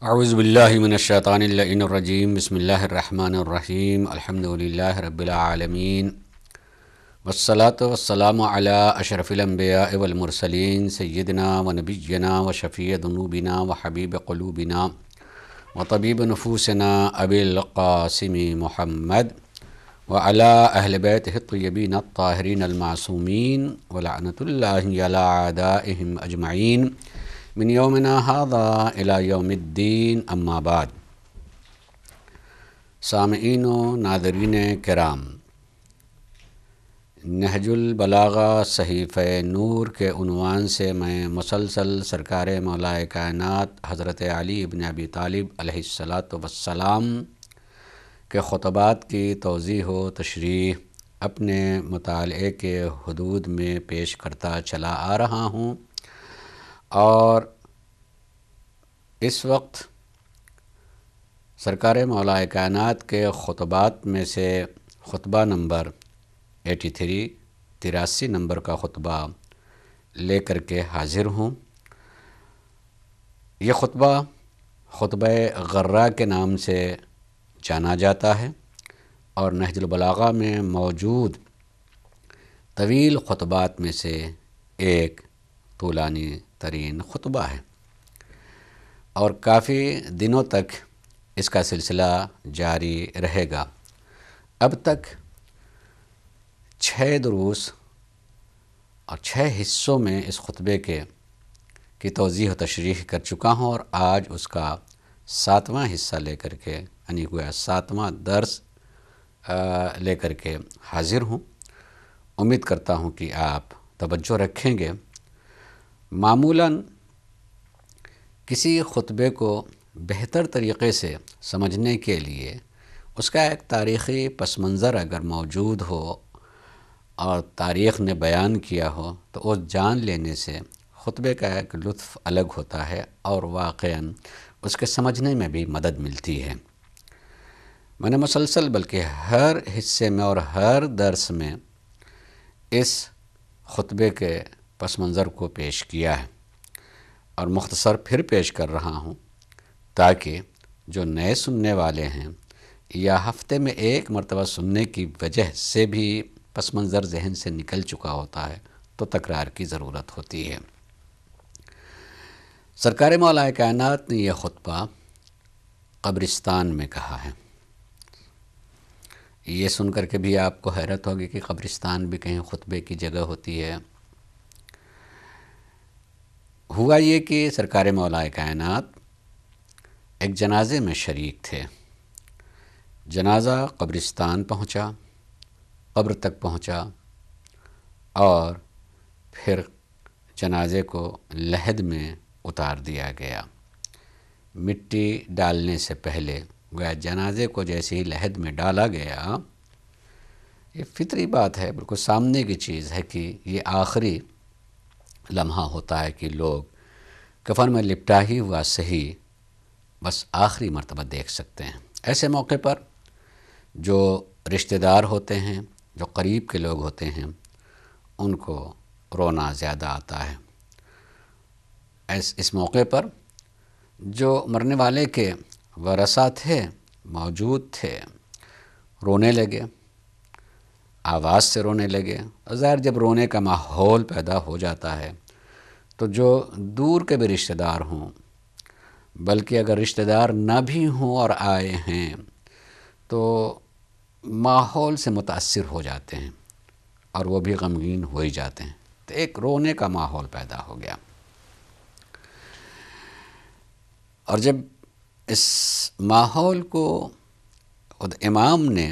اعوذ باللہ من الشیطان اللعین الرجیم بسم اللہ الرحمن الرحیم الحمد للہ رب العالمین والصلاة والسلام علی اشرف الانبیاء والمرسلین سیدنا و نبینا و شفیع ذنوبنا و حبیب قلوبنا و طبیب نفوسنا ابی القاسم محمد وعلی اہل بیتہ الطیبین الطاہرین المعصومین ولعنۃ اللہ علی اعدائہم اجمعین من یومنا ھذا الی یوم الدین اما بعد۔ سامعین و ناظرین کرام، نہجل بلاغہ صحیفہ نور کے عنوان سے میں مسلسل سرکار مولا کائنات حضرت علی ابن ابی طالب علیہ السلام کے خطبات کی توضیح و تشریح اپنے مطالعے کے حدود میں پیش کرتا چلا آ رہا ہوں، اور اس وقت سرکار مولا کائنات کے خطبات میں سے خطبہ نمبر 83 نمبر کا خطبہ لے کر کے حاضر ہوں۔ یہ خطبہ غرہ کے نام سے جانا جاتا ہے اور نہج البلاغہ میں موجود طویل خطبات میں سے ایک طولانی ترین خطبہ ہے، اور کافی دنوں تک اس کا سلسلہ جاری رہے گا۔ اب تک 6 دروس اور 6 حصوں میں اس خطبے کی توضیح و تشریح کر چکا ہوں، اور آج اس کا 7واں حصہ لے کر کے یعنی گویا 7واں درس لے کر کے حاضر ہوں۔ امید کرتا ہوں کہ آپ توجہ رکھیں گے۔ معمولاً کسی خطبے کو بہتر طریقے سے سمجھنے کے لیے اس کا ایک تاریخی پس منظر اگر موجود ہو اور تاریخ نے بیان کیا ہو تو اس جان لینے سے خطبے کا ایک لطف الگ ہوتا ہے، اور واقعاً اس کے سمجھنے میں بھی مدد ملتی ہے۔ میں نے مسلسل بلکہ ہر حصے میں اور ہر درس میں اس خطبے کے پس منظر کو پیش کیا ہے، اور مختصر پھر پیش کر رہا ہوں تاکہ جو نئے سننے والے ہیں یا ہفتے میں ایک مرتبہ سننے کی وجہ سے بھی پس منظر ذہن سے نکل چکا ہوتا ہے تو تکرار کی ضرورت ہوتی ہے۔ سرکار مولا کائنات نے یہ خطبہ قبرستان میں کہا ہے۔ یہ سن کر کے بھی آپ کو حیرت ہوگی کہ قبرستان بھی کہیں خطبے کی جگہ ہوتی ہے۔ ہوا یہ کہ سرکار مولا کائنات ایک جنازے میں شریک تھے۔ جنازہ قبرستان پہنچا، قبر تک پہنچا، اور پھر جنازے کو لحد میں اتار دیا گیا۔ مٹی ڈالنے سے پہلے گویا جنازے کو جیسے ہی لحد میں ڈالا گیا، یہ فطری بات ہے، بالکل سامنے کی چیز ہے کہ یہ آخری لمحہ ہوتا ہے کہ لوگ کفن میں لپٹا ہی ہوا صحیح بس آخری مرتبہ دیکھ سکتے ہیں۔ ایسے موقع پر جو رشتہ دار ہوتے ہیں، جو قریب کے لوگ ہوتے ہیں، ان کو رونا زیادہ آتا ہے۔ اس موقع پر جو مرنے والے کے ورثہ تھے، موجود تھے، رونے لگے، آواز سے رونے لگے۔ اور ظاہر جب رونے کا ماحول پیدا ہو جاتا ہے تو جو دور کے بھی رشتہ دار ہوں، بلکہ اگر رشتہ دار نہ بھی ہوں اور آئے ہیں تو ماحول سے متاثر ہو جاتے ہیں، اور وہ بھی غمگین ہو ہی جاتے ہیں، تو ایک رونے کا ماحول پیدا ہو گیا۔ اور جب اس ماحول کو خود امام نے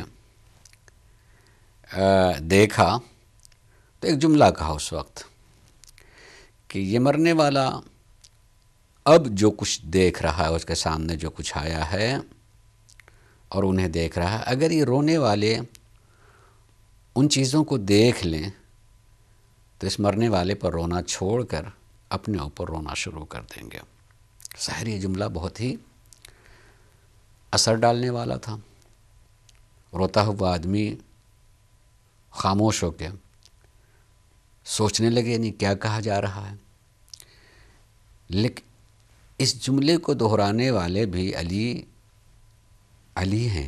دیکھا تو ایک جملہ کہا اس وقت کہ یہ مرنے والا اب جو کچھ دیکھ رہا ہے، اس کے سامنے جو کچھ آیا ہے اور انہیں دیکھ رہا ہے، اگر یہ رونے والے ان چیزوں کو دیکھ لیں تو اس مرنے والے پر رونا چھوڑ کر اپنے اوپر رونا شروع کر دیں گے۔ ظاہر یہ جملہ بہت ہی اثر ڈالنے والا تھا۔ روتا ہوا آدمی خاموش ہو کے سوچنے لگے نہیں کیا کہا جا رہا ہے، لیکن اس جملے کو دہرانے والے بھی علی علی ہیں۔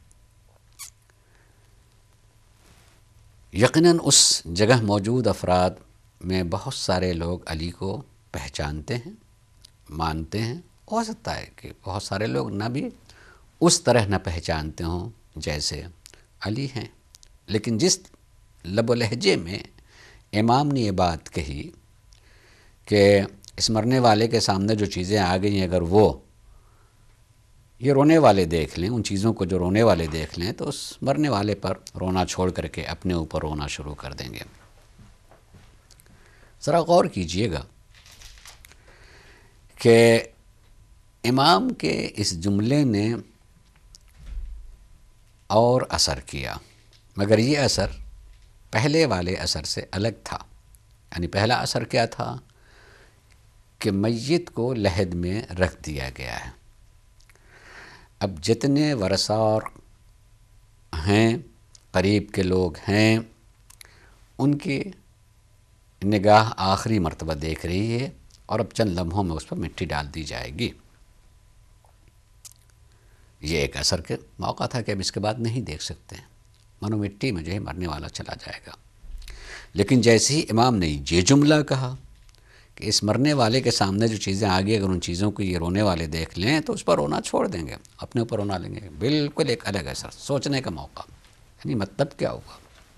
یقیناً اس جگہ موجود افراد میں بہت سارے لوگ علی کو پہچانتے ہیں، مانتے ہیں۔ ہو سکتا ہے کہ بہت سارے لوگ نہ بھی اس طرح نہ پہچانتے ہوں جیسے علی ہیں، لیکن جس لب و لہجے میں امام نے یہ بات کہی کہ اس مرنے والے کے سامنے جو چیزیں آ گئی ہیں، اگر وہ یہ رونے والے دیکھ لیں، ان چیزوں کو جو رونے والے دیکھ لیں، تو اس مرنے والے پر رونا چھوڑ کر کے اپنے اوپر رونا شروع کر دیں گے۔ ذرا غور کیجئے گا کہ امام کے اس جملے نے اور اثر کیا، مگر یہ اثر پہلے والے اثر سے الگ تھا۔ یعنی پہلا اثر کیا تھا کہ میت کو لحد میں رکھ دیا گیا ہے۔ اب جتنے ورثہ اور ہیں، قریب کے لوگ ہیں، ان کی نگاہ آخری مرتبہ دیکھ رہی ہے، اور اب چند لمحوں میں اس پر مٹی ڈال دی جائے گی۔ یہ ایک اثر کے موقع تھا کہ اب اس کے بعد نہیں دیکھ سکتے ہیں، منو مٹی میں جو ہے مرنے والا چلا جائے گا۔ لیکن جیسے ہی امام نے یہ جملہ کہا کہ اس مرنے والے کے سامنے جو چیزیں آ گئی، اگر ان چیزوں کو یہ رونے والے دیکھ لیں تو اس پر رونا چھوڑ دیں گے، اپنے اوپر رونا لیں گے۔ بالکل ایک الگ اثر، سوچنے کا موقع، یعنی مطلب کیا ہوا۔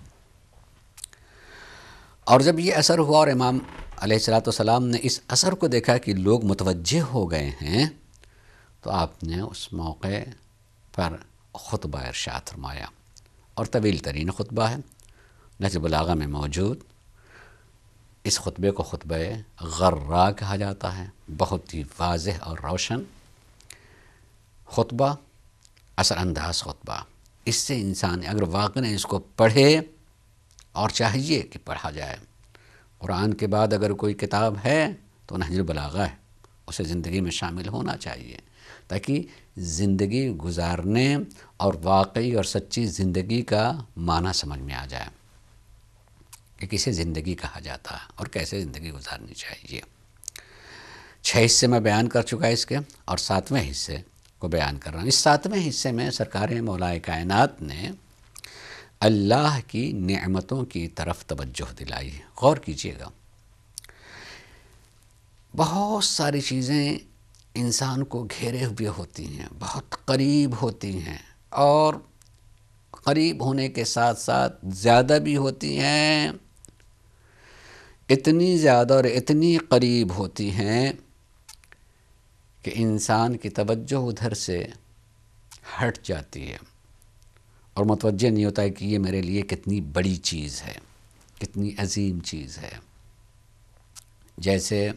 اور جب یہ اثر ہوا اور امام علیہ السلام نے اس اثر کو دیکھا کہ لوگ متوجہ ہو گئے ہیں، تو آپ نے اس موقع پر خطبہ ارشاد فرمایا، اور طویل ترین خطبہ ہے، نہج بلاغہ میں موجود۔ اس خطبے کو خطبہ غرا کہا جاتا ہے، بہت ہی واضح اور روشن خطبہ، اثر انداز خطبہ۔ اس سے انسان اگر واقعی اس کو پڑھے، اور چاہیے کہ پڑھا جائے، قرآن کے بعد اگر کوئی کتاب ہے تو نہج بلاغہ ہے، اسے زندگی میں شامل ہونا چاہیے، تاکہ زندگی گزارنے اور واقعی اور سچی زندگی کا معنی سمجھ میں آ جائے کہ کسے زندگی کہا جاتا ہے اور کیسے زندگی گزارنی چاہیے۔ 6 حصے میں بیان کر چکا ہے اس کے، اور 7ویں حصے کو بیان کر رہا ہوں۔ اس 7ویں حصے میں سرکار مولا کائنات نے اللہ کی نعمتوں کی طرف توجہ دلائی ہے۔ غور کیجئے گا، بہت ساری چیزیں انسان کو گھیرے ہوئے ہوتی ہیں، بہت قریب ہوتی ہیں، اور قریب ہونے کے ساتھ ساتھ زیادہ بھی ہوتی ہیں، اتنی زیادہ اور اتنی قریب ہوتی ہیں کہ انسان کی توجہ ادھر سے ہٹ جاتی ہے، اور متوجہ نہیں ہوتا ہے کہ یہ میرے لیے کتنی بڑی چیز ہے، کتنی عظیم چیز ہے۔ جیسے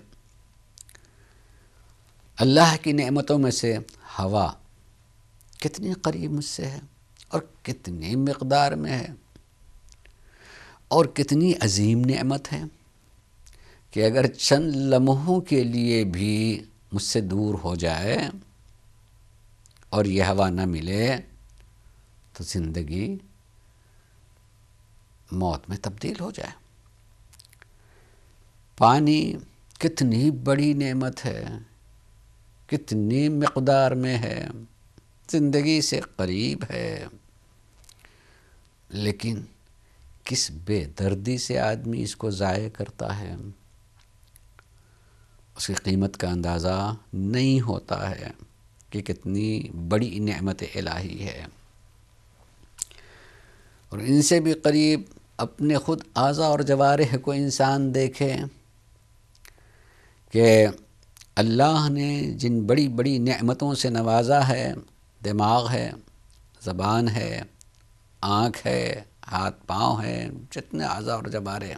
اللہ کی نعمتوں میں سے ہوا کتنی قریب مجھ سے ہے، اور کتنی مقدار میں ہے، اور کتنی عظیم نعمت ہے کہ اگر چند لمحوں کے لیے بھی مجھ سے دور ہو جائے اور یہ ہوا نہ ملے تو زندگی موت میں تبدیل ہو جائے۔ پانی کتنی بڑی نعمت ہے، کتنی مقدار میں ہے، زندگی سے قریب ہے، لیکن کس بے دردی سے آدمی اس کو ضائع کرتا ہے، اس کی قیمت کا اندازہ نہیں ہوتا ہے کہ کتنی بڑی نعمت الہی ہے۔ اور ان سے بھی قریب اپنے خود اعضاء اور جوارح کو انسان دیکھے کہ اللہ نے جن بڑی بڑی نعمتوں سے نوازا ہے، دماغ ہے، زبان ہے، آنکھ ہے، ہاتھ پاؤں ہے، جتنے اعضاء اور جوارح،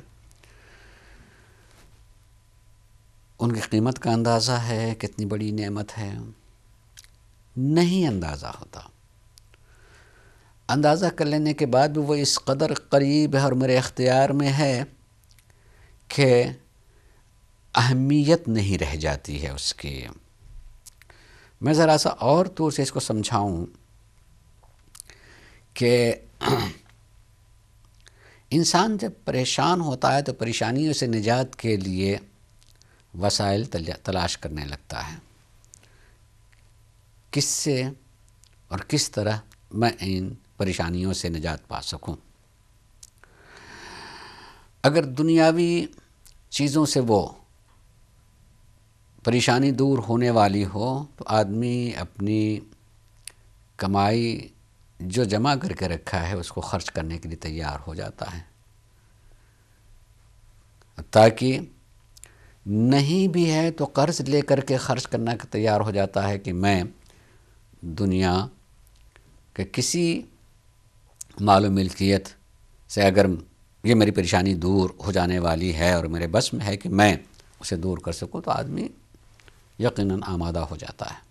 ان کی قیمت کا اندازہ ہے، کتنی بڑی نعمت ہے، نہیں اندازہ ہوتا۔ اندازہ کر لینے کے بعد بھی وہ اس قدر قریب ہے اور میرے اختیار میں ہے کہ اہمیت نہیں رہ جاتی ہے اس کی۔ میں ذرا سا اور طور سے اس کو سمجھاؤں کہ انسان جب پریشان ہوتا ہے تو پریشانیوں سے نجات کے لیے وسائل تلاش کرنے لگتا ہے، کس سے اور کس طرح میں ان پریشانیوں سے نجات پا سکوں۔ اگر دنیاوی چیزوں سے وہ پریشانی دور ہونے والی ہو تو آدمی اپنی کمائی جو جمع کر کے رکھا ہے اس کو خرچ کرنے کے لیے تیار ہو جاتا ہے، تاکہ نہیں بھی ہے تو قرض لے کر کے خرچ کرنا تیار ہو جاتا ہے کہ میں دنیا کے کسی مال و ملکیت سے اگر یہ میری پریشانی دور ہو جانے والی ہے اور میرے بس میں ہے کہ میں اسے دور کر سکوں تو آدمی یقیناً آمادہ ہو جاتا ہے۔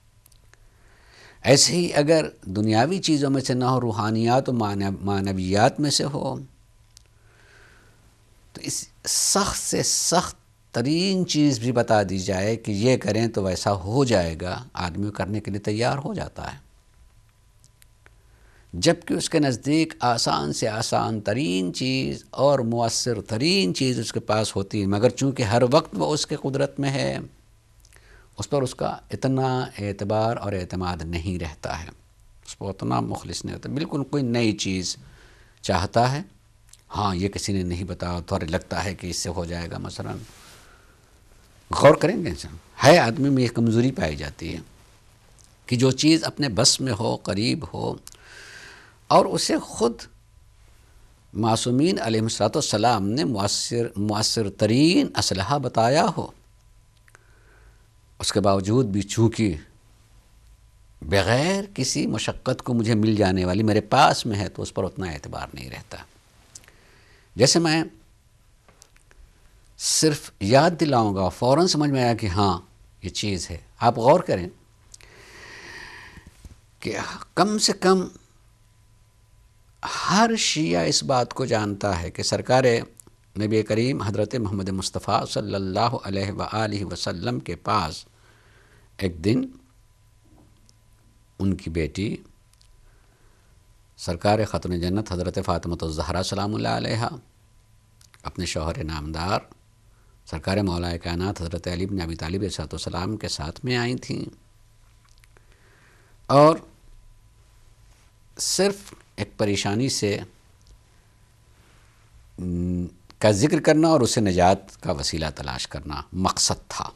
ایسے ہی اگر دنیاوی چیزوں میں سے نہ ہو، روحانیات و معنویات میں سے ہو، تو اس سخت سے سخت ترین چیز بھی بتا دی جائے کہ یہ کریں تو ویسا ہو جائے گا، آدمی کرنے کے لیے تیار ہو جاتا ہے، جبکہ اس کے نزدیک آسان سے آسان ترین چیز اور مؤثر ترین چیز اس کے پاس ہوتی ہے، مگر چونکہ ہر وقت وہ اس کے قدرت میں ہے، اس پر اس کا اتنا اعتبار اور اعتماد نہیں رہتا ہے، اس پر اتنا مخلص نہیں ہوتا۔ بالکل کوئی نئی چیز چاہتا ہے، ہاں یہ کسی نے نہیں بتایا تو لگتا ہے کہ اس سے ہو جائے گا، مثلا غور کریں گے، ہے آدمی میں یہ کمزوری پائی جاتی ہے کہ جو چیز اپنے بس میں ہو، قریب ہو، اور اسے خود معصومین علیہ السلام نے مؤثر ترین اسلحہ بتایا ہو، اس کے باوجود بھی چونکہ بغیر کسی مشقت کو مجھے مل جانے والی میرے پاس میں ہے تو اس پر اتنا اعتبار نہیں رہتا۔ جیسے میں صرف یاد دلاؤں گا، فوراً سمجھ میں آیا کہ ہاں یہ چیز ہے۔ آپ غور کریں کہ کم سے کم ہر شیعہ اس بات کو جانتا ہے کہ سرکار نبی کریم حضرت محمد مصطفیٰ صلی اللہ علیہ وآلہ وسلم کے پاس ایک دن ان کی بیٹی سرکار خاتون جنت حضرت فاطمۃ الزہرا سلام اللہ علیہا اپنے شوہر نامدار سرکار مولا کائنات حضرت علی بن ابی طالب علیہ السلام کے ساتھ میں آئی تھیں، اور صرف ایک پریشانی سے کا ذکر کرنا اور اسے نجات کا وسیلہ تلاش کرنا مقصد تھا۔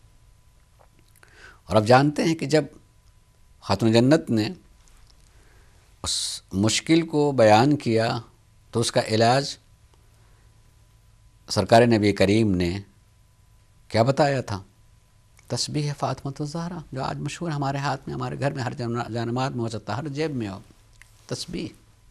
اور اب جانتے ہیں کہ جب خاتون جنت نے اس مشکل کو بیان کیا تو اس کا علاج سرکار نبی کریم نے کیا بتایا تھا؟ تسبیح فاطمۃ الزہرا، جو آج مشہور ہمارے ہاتھ میں، ہمارے گھر میں ہر جانماز میں ہو سکتا ہے، ہر جیب میں ہو، تسبیح،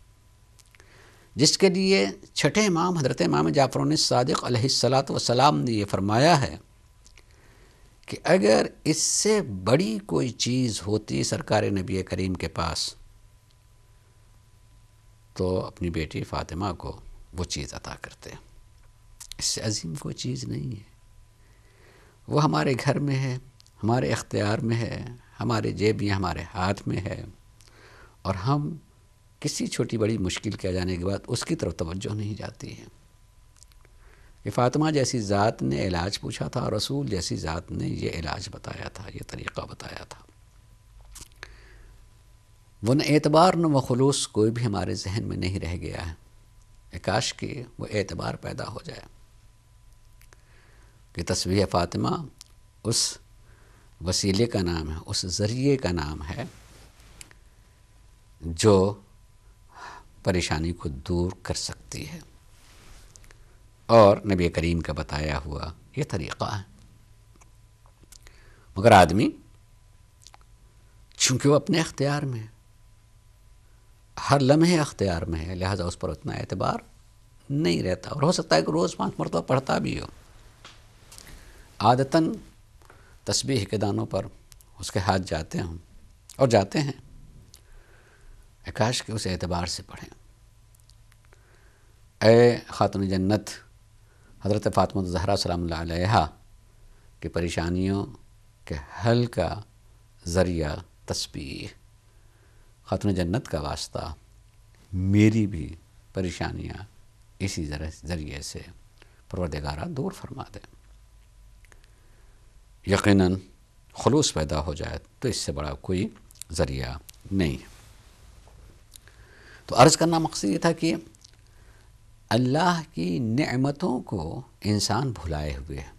جس کے لیے چھٹے امام حضرت امام جعفر الصادق علیہ السلام نے یہ فرمایا ہے کہ اگر اس سے بڑی کوئی چیز ہوتی سرکار نبی کریم کے پاس تو اپنی بیٹی فاطمہ کو وہ چیز عطا کرتے، اس سے عظیم کوئی چیز نہیں ہے، وہ ہمارے گھر میں ہے، ہمارے اختیار میں ہے، ہمارے جیبیاں ہمارے ہاتھ میں ہے، اور ہم کسی چھوٹی بڑی مشکل کے آ جانے کے بعد اس کی طرف توجہ نہیں جاتی ہے۔ کہ فاطمہ جیسی ذات نے علاج پوچھا تھا اور رسول جیسی ذات نے یہ علاج بتایا تھا، یہ طریقہ بتایا تھا۔ وہ نہ اعتبار نہ وہ خلوص کوئی بھی ہمارے ذہن میں نہیں رہ گیا ہے، کاش کہ وہ اعتبار پیدا ہو جائے کہ تسبیح فاطمہ اس وسیلے کا نام ہے، اس ذریعے کا نام ہے جو پریشانی کو دور کر سکتی ہے، اور نبی کریم کا بتایا ہوا یہ طریقہ ہے۔ مگر آدمی چونکہ وہ اپنے اختیار میں ہے، ہر لمحے اختیار میں ہے، لہذا اس پر اتنا اعتبار نہیں رہتا، اور ہو سکتا ہے کہ روز 5 مرتبہ پڑھتا بھی ہو، عادتاً تسبیح کے دانوں پر اس کے ہاتھ جاتے ہوں اور جاتے ہیں، کاش کہ اس اعتبار سے پڑھیں۔ اے خاتون جنت حضرت فاطمہ الزہرا سلام اللہ علیہا کی پریشانیوں کے حل کا ذریعہ تسبیح، خاتون جنت کا واسطہ میری بھی پریشانیاں اسی ذریعے سے پروردگارہ دور فرما دے۔ یقیناً خلوص پیدا ہو جائے تو اس سے بڑا کوئی ذریعہ نہیں ہے۔ تو عرض کرنا مقصد یہ تھا کہ اللہ کی نعمتوں کو انسان بھلائے ہوئے ہے،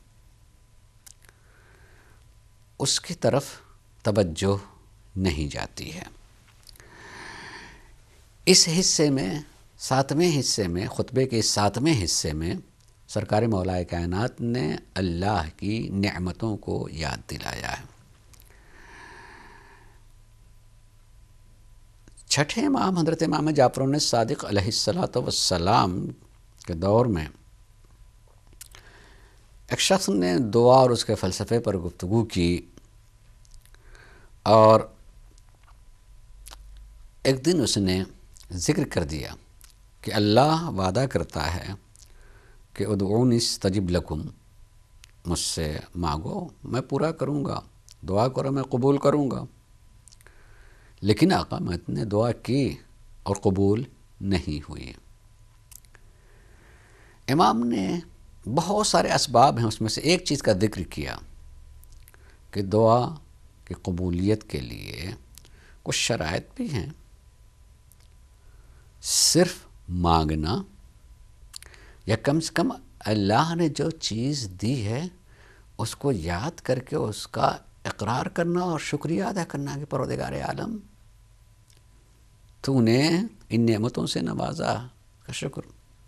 اس کی طرف توجہ نہیں جاتی ہے۔ اس حصے میں، 7ویں حصے میں، خطبے کے 7ویں حصے میں سرکار مولا کائنات نے اللہ کی نعمتوں کو یاد دلایا ہے۔ 6 امام حضرت امام جعفر صادق علیہ السلام کے دور میں ایک شخص نے دعا اور اس کے فلسفے پر گفتگو کی، اور ایک دن اس نے ذکر کر دیا کہ اللہ وعدہ کرتا ہے کہ ادعونی استجب لکم، مجھ سے مانگو میں پورا کروں گا، دعا کرو میں قبول کروں گا۔ لیکن آقا میں نے دعا کی اور قبول نہیں ہوئی۔ امام نے بہت سارے اسباب ہیں، اس میں سے ایک چیز کا ذکر کیا کہ دعا کی قبولیت کے لیے کچھ شرائط بھی ہیں۔ صرف مانگنا، یا کم سے کم اللہ نے جو چیز دی ہے اس کو یاد کر کے اس کا اقرار کرنا اور شکریہ ادا کرنا کہ پروردگار عالم تو نے ان نعمتوں سے نوازا کا شکر۔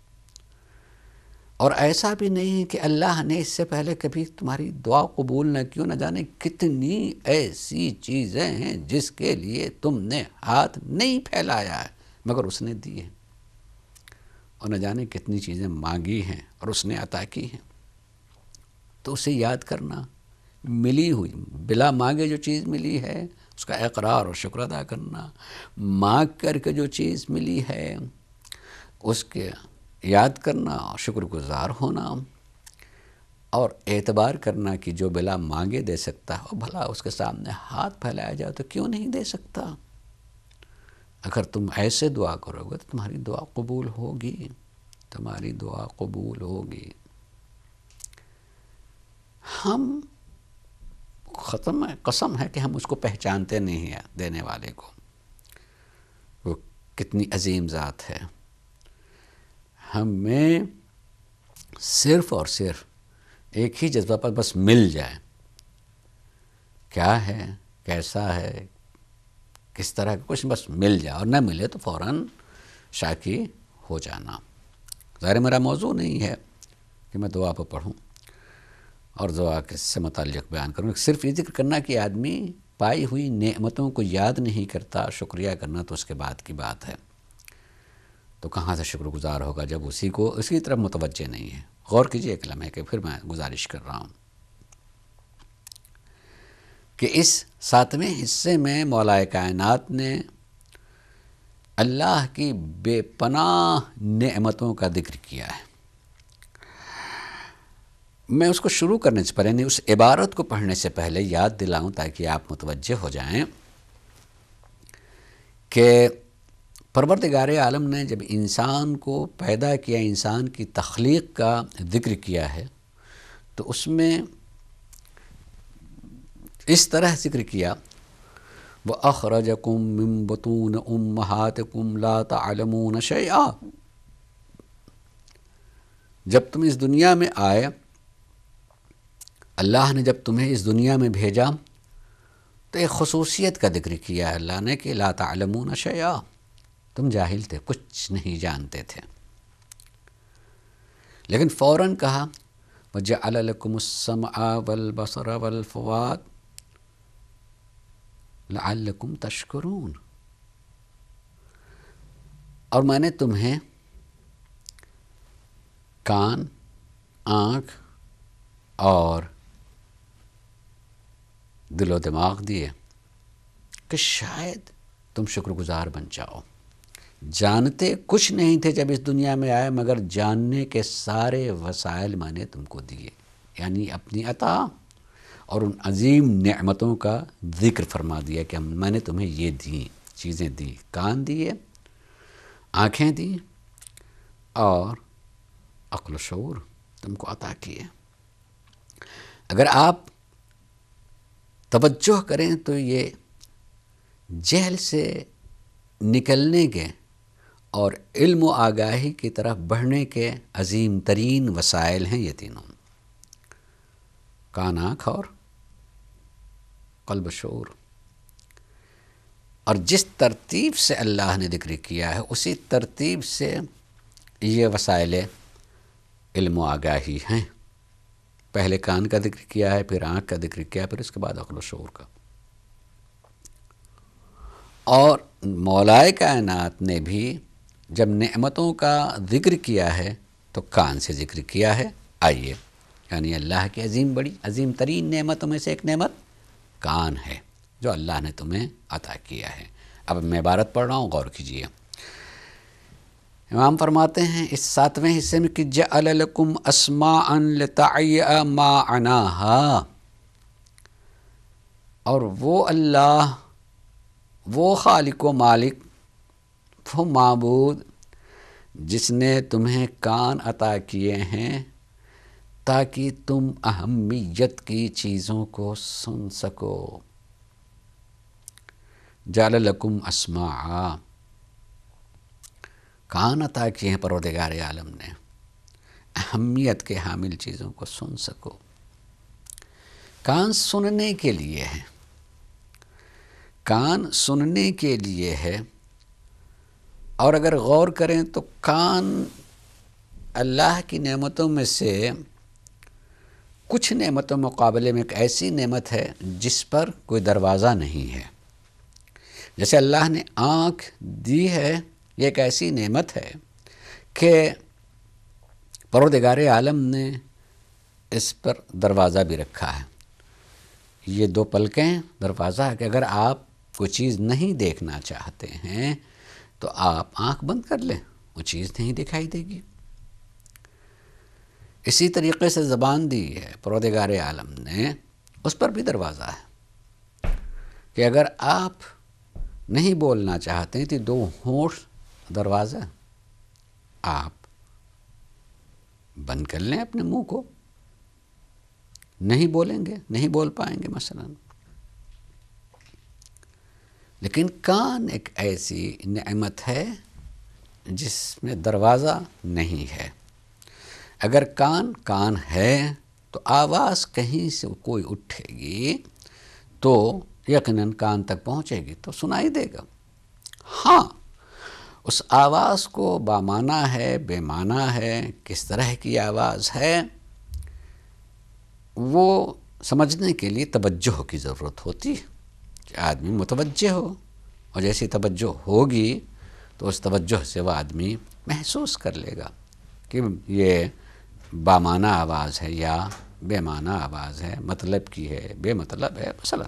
اور ایسا بھی نہیں کہ اللہ نے اس سے پہلے کبھی تمہاری دعا قبول نہ کیوں، نہ جانے کتنی ایسی چیزیں ہیں جس کے لیے تم نے ہاتھ نہیں پھیلایا ہے مگر اس نے دی ہے، اور نہ جانے کتنی چیزیں مانگی ہیں اور اس نے عطا کی ہیں۔ تو اسے یاد کرنا، ملی ہوئی بلا مانگے جو چیز ملی ہے اس کا اقرار اور شکر ادا کرنا، مانگ کر کے جو چیز ملی ہے اس کے یاد کرنا اور شکر گزار ہونا، اور اعتبار کرنا کہ جو بلا مانگے دے سکتا ہو، بھلا اس کے سامنے ہاتھ پھیلایا جائے تو کیوں نہیں دے سکتا۔ اگر تم ایسے دعا کرو گے تو تمہاری دعا قبول ہوگی، تمہاری دعا قبول ہوگی۔ ہم قسم ہے کہ ہم اس کو پہچانتے نہیں ہیں، دینے والے کو، وہ کتنی عظیم ذات ہے۔ ہمیں صرف اور صرف ایک ہی جذبہ پر بس مل جائے، کیا ہے، کیسا ہے، کس طرح کچھ بس مل جائے، اور نہ ملے تو فوراً شاکی ہو جانا۔ ظاہر میرا موضوع نہیں ہے کہ میں دعا پہ پڑھوں اور دعا سے متعلق بیان کروں، صرف یہ ذکر کرنا کہ آدمی پائی ہوئی نعمتوں کو یاد نہیں کرتا، شکریہ کرنا تو اس کے بعد کی بات ہے۔ تو کہاں سے شکر گزار ہوگا جب اسی کی طرف متوجہ نہیں ہے۔ غور کیجئے ایک لمحے کہ پھر میں گزارش کر رہا ہوں کہ اس 7ویں حصے میں مولا کائنات نے اللہ کی بے پناہ نعمتوں کا ذکر کیا ہے۔ میں اس کو شروع کرنے سے پہلے، اس عبارت کو پڑھنے سے پہلے یاد دلاؤں تاکہ آپ متوجہ ہو جائیں کہ پروردگار عالم نے جب انسان کو پیدا کیا، انسان کی تخلیق کا ذکر کیا ہے، تو اس میں اس طرح ذکر کیا وَأَخْرَجَكُم مِّن بُطُونِ أُمَّهَاتِكُمْ لَا تَعْلَمُونَ شَيْئًا۔ جب تم اس دنیا میں آئے، اللہ نے جب تمہیں اس دنیا میں بھیجا تو ایک خصوصیت کا ذکر کیا اللہ نے کہ لا تعلمون شیئا، تم جاہل تھے، کچھ نہیں جانتے تھے، لیکن فوراً کہا وَجَعَلَ لَكُمُ السَّمْعَ وَالْبَصَرَ وَالْفُؤَادَ لَعَلَّكُمْ تَشْكُرُونَ، اور میں نے تمہیں کان، آنکھ اور دل و دماغ دیے کہ شاید تم شکر گزار بن جاؤ۔ جانتے کچھ نہیں تھے جب اس دنیا میں آئے، مگر جاننے کے سارے وسائل میں نے تم کو دیے، یعنی اپنی عطا اور ان عظیم نعمتوں کا ذکر فرما دیا کہ میں نے تمہیں یہ دی چیزیں دی، کان دیے، آنکھیں دی اور عقل و شعور تم کو عطا کیے۔ اگر آپ توجہ کریں تو یہ جہل سے نکلنے کے اور علم و آگاہی کی طرف بڑھنے کے عظیم ترین وسائل ہیں یہ تینوں، کان، آنکھ اور قلب شعور۔ اور جس ترتیب سے اللہ نے ذکر کیا ہے اسی ترتیب سے یہ وسائل علم و آگاہی ہیں۔ پہلے کان کا ذکر کیا ہے، پھر آنکھ کا ذکر کیا ہے، پھر اس کے بعد عقل و شعور کا۔ اور مولائے کائنات نے بھی جب نعمتوں کا ذکر کیا ہے تو کان سے ذکر کیا ہے۔ آئیے، یعنی اللہ کی عظیم ترین نعمتوں میں سے ایک نعمت کان ہے جو اللہ نے تمہیں عطا کیا ہے۔ اب میں عبارت پڑھ رہا ہوں، غور کیجیے۔ امام فرماتے ہیں اس 7ویں حصے میں کہ جعل لکم اسماء لتعیء معناها، اور وہ اللہ، وہ خالق و مالک، وہ معبود جس نے تمہیں کان عطا کیے ہیں تاکہ تم اہمیت کی چیزوں کو سن سکو۔ جعل لکم اسماء، کان عطا کیے ہیں پروردگار عالم نے اہمیت کے حامل چیزوں کو سن سکو۔ کان سننے کے لیے ہے، کان سننے کے لیے ہے۔ اور اگر غور کریں تو کان اللہ کی نعمتوں میں سے کچھ نعمتوں مقابلے میں ایک ایسی نعمت ہے جس پر کوئی دروازہ نہیں ہے۔ جیسے اللہ نے آنکھ دی ہے، یہ ایک ایسی نعمت ہے کہ پروردگار عالم نے اس پر دروازہ بھی رکھا ہے۔ یہ 2 پلکیں دروازہ ہے کہ اگر آپ کوئی چیز نہیں دیکھنا چاہتے ہیں تو آپ آنکھ بند کر لیں، وہ چیز نہیں دکھائی دے گی۔ اسی طریقے سے زبان دی ہے پروردگار عالم نے، اس پر بھی دروازہ ہے کہ اگر آپ نہیں بولنا چاہتے ہیں تو 2 ہونٹ دروازہ، آپ بند کر لیں اپنے منہ کو، نہیں بولیں گے، نہیں بول پائیں گے مثلا۔ لیکن کان ایک ایسی نعمت ہے جس میں دروازہ نہیں ہے۔ اگر کان ہے تو آواز کہیں سے کوئی اٹھے گی تو یقیناً کان تک پہنچے گی تو سنائی دے گا۔ ہاں، اس آواز کو بامعنی ہے، بے معنی ہے، کس طرح کی آواز ہے، وہ سمجھنے کے لیے توجہ کی ضرورت ہوتی ہے کہ آدمی متوجہ ہو، اور جیسی توجہ ہوگی تو اس توجہ سے وہ آدمی محسوس کر لے گا کہ یہ بامعنی آواز ہے یا بے معنی آواز ہے، مطلب کی ہے، بے مطلب ہے مثلا۔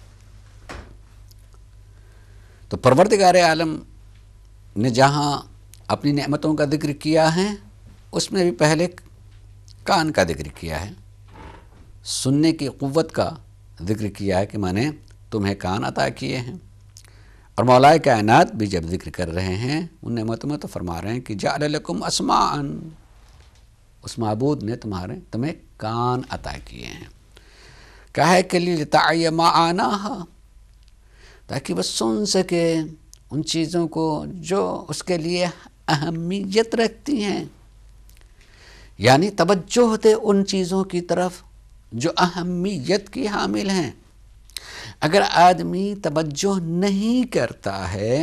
تو پروردگار عالم نے جہاں اپنی نعمتوں کا ذکر کیا ہے اس میں بھی پہلے کان کا ذکر کیا ہے، سننے کی قوت کا ذکر کیا ہے کہ میں نے تمہیں کان عطا کیے ہیں۔ اور مولائے کائنات بھی جب ذکر کر رہے ہیں ان نعمتوں میں تو فرما رہے ہیں کہ جعل لکم اسماء، اس معبود نے تمہیں کان عطا کیے ہیں۔ کہا کہ لتعیء معناها، تاکہ وہ سن سکے ان چیزوں کو جو اس کے لیے اہمیت رکھتی ہیں، یعنی توجہ دے ان چیزوں کی طرف جو اہمیت کی حامل ہیں۔ اگر آدمی توجہ نہیں کرتا ہے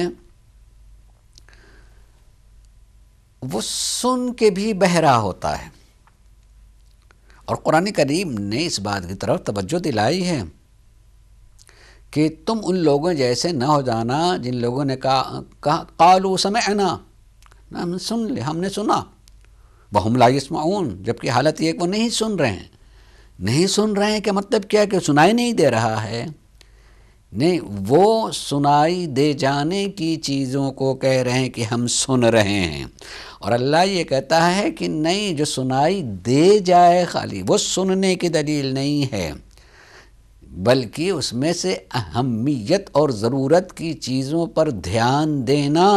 وہ سن کے بھی بہرا ہوتا ہے۔ اور قرآن کریم نے اس بات کی طرف توجہ دلائی ہے کہ تم ان لوگوں جیسے نہ ہو جانا جن لوگوں نے کہا قالوا سمعنا، ہم نے سنا، وہم لا یسمعون، جبکہ حالت یہ کہ وہ نہیں سن رہے ہیں۔ نہیں سن رہے ہیں کہ مطلب کیا کہ سنائی نہیں دے رہا ہے؟ نہیں، وہ سنائی دے جانے کی چیزوں کو کہہ رہے ہیں کہ ہم سن رہے ہیں، اور اللہ یہ کہتا ہے کہ نہیں، جو سنائی دے جائے خالی وہ سننے کی دلیل نہیں ہے، بلکہ اس میں سے اہمیت اور ضرورت کی چیزوں پر دھیان دینا،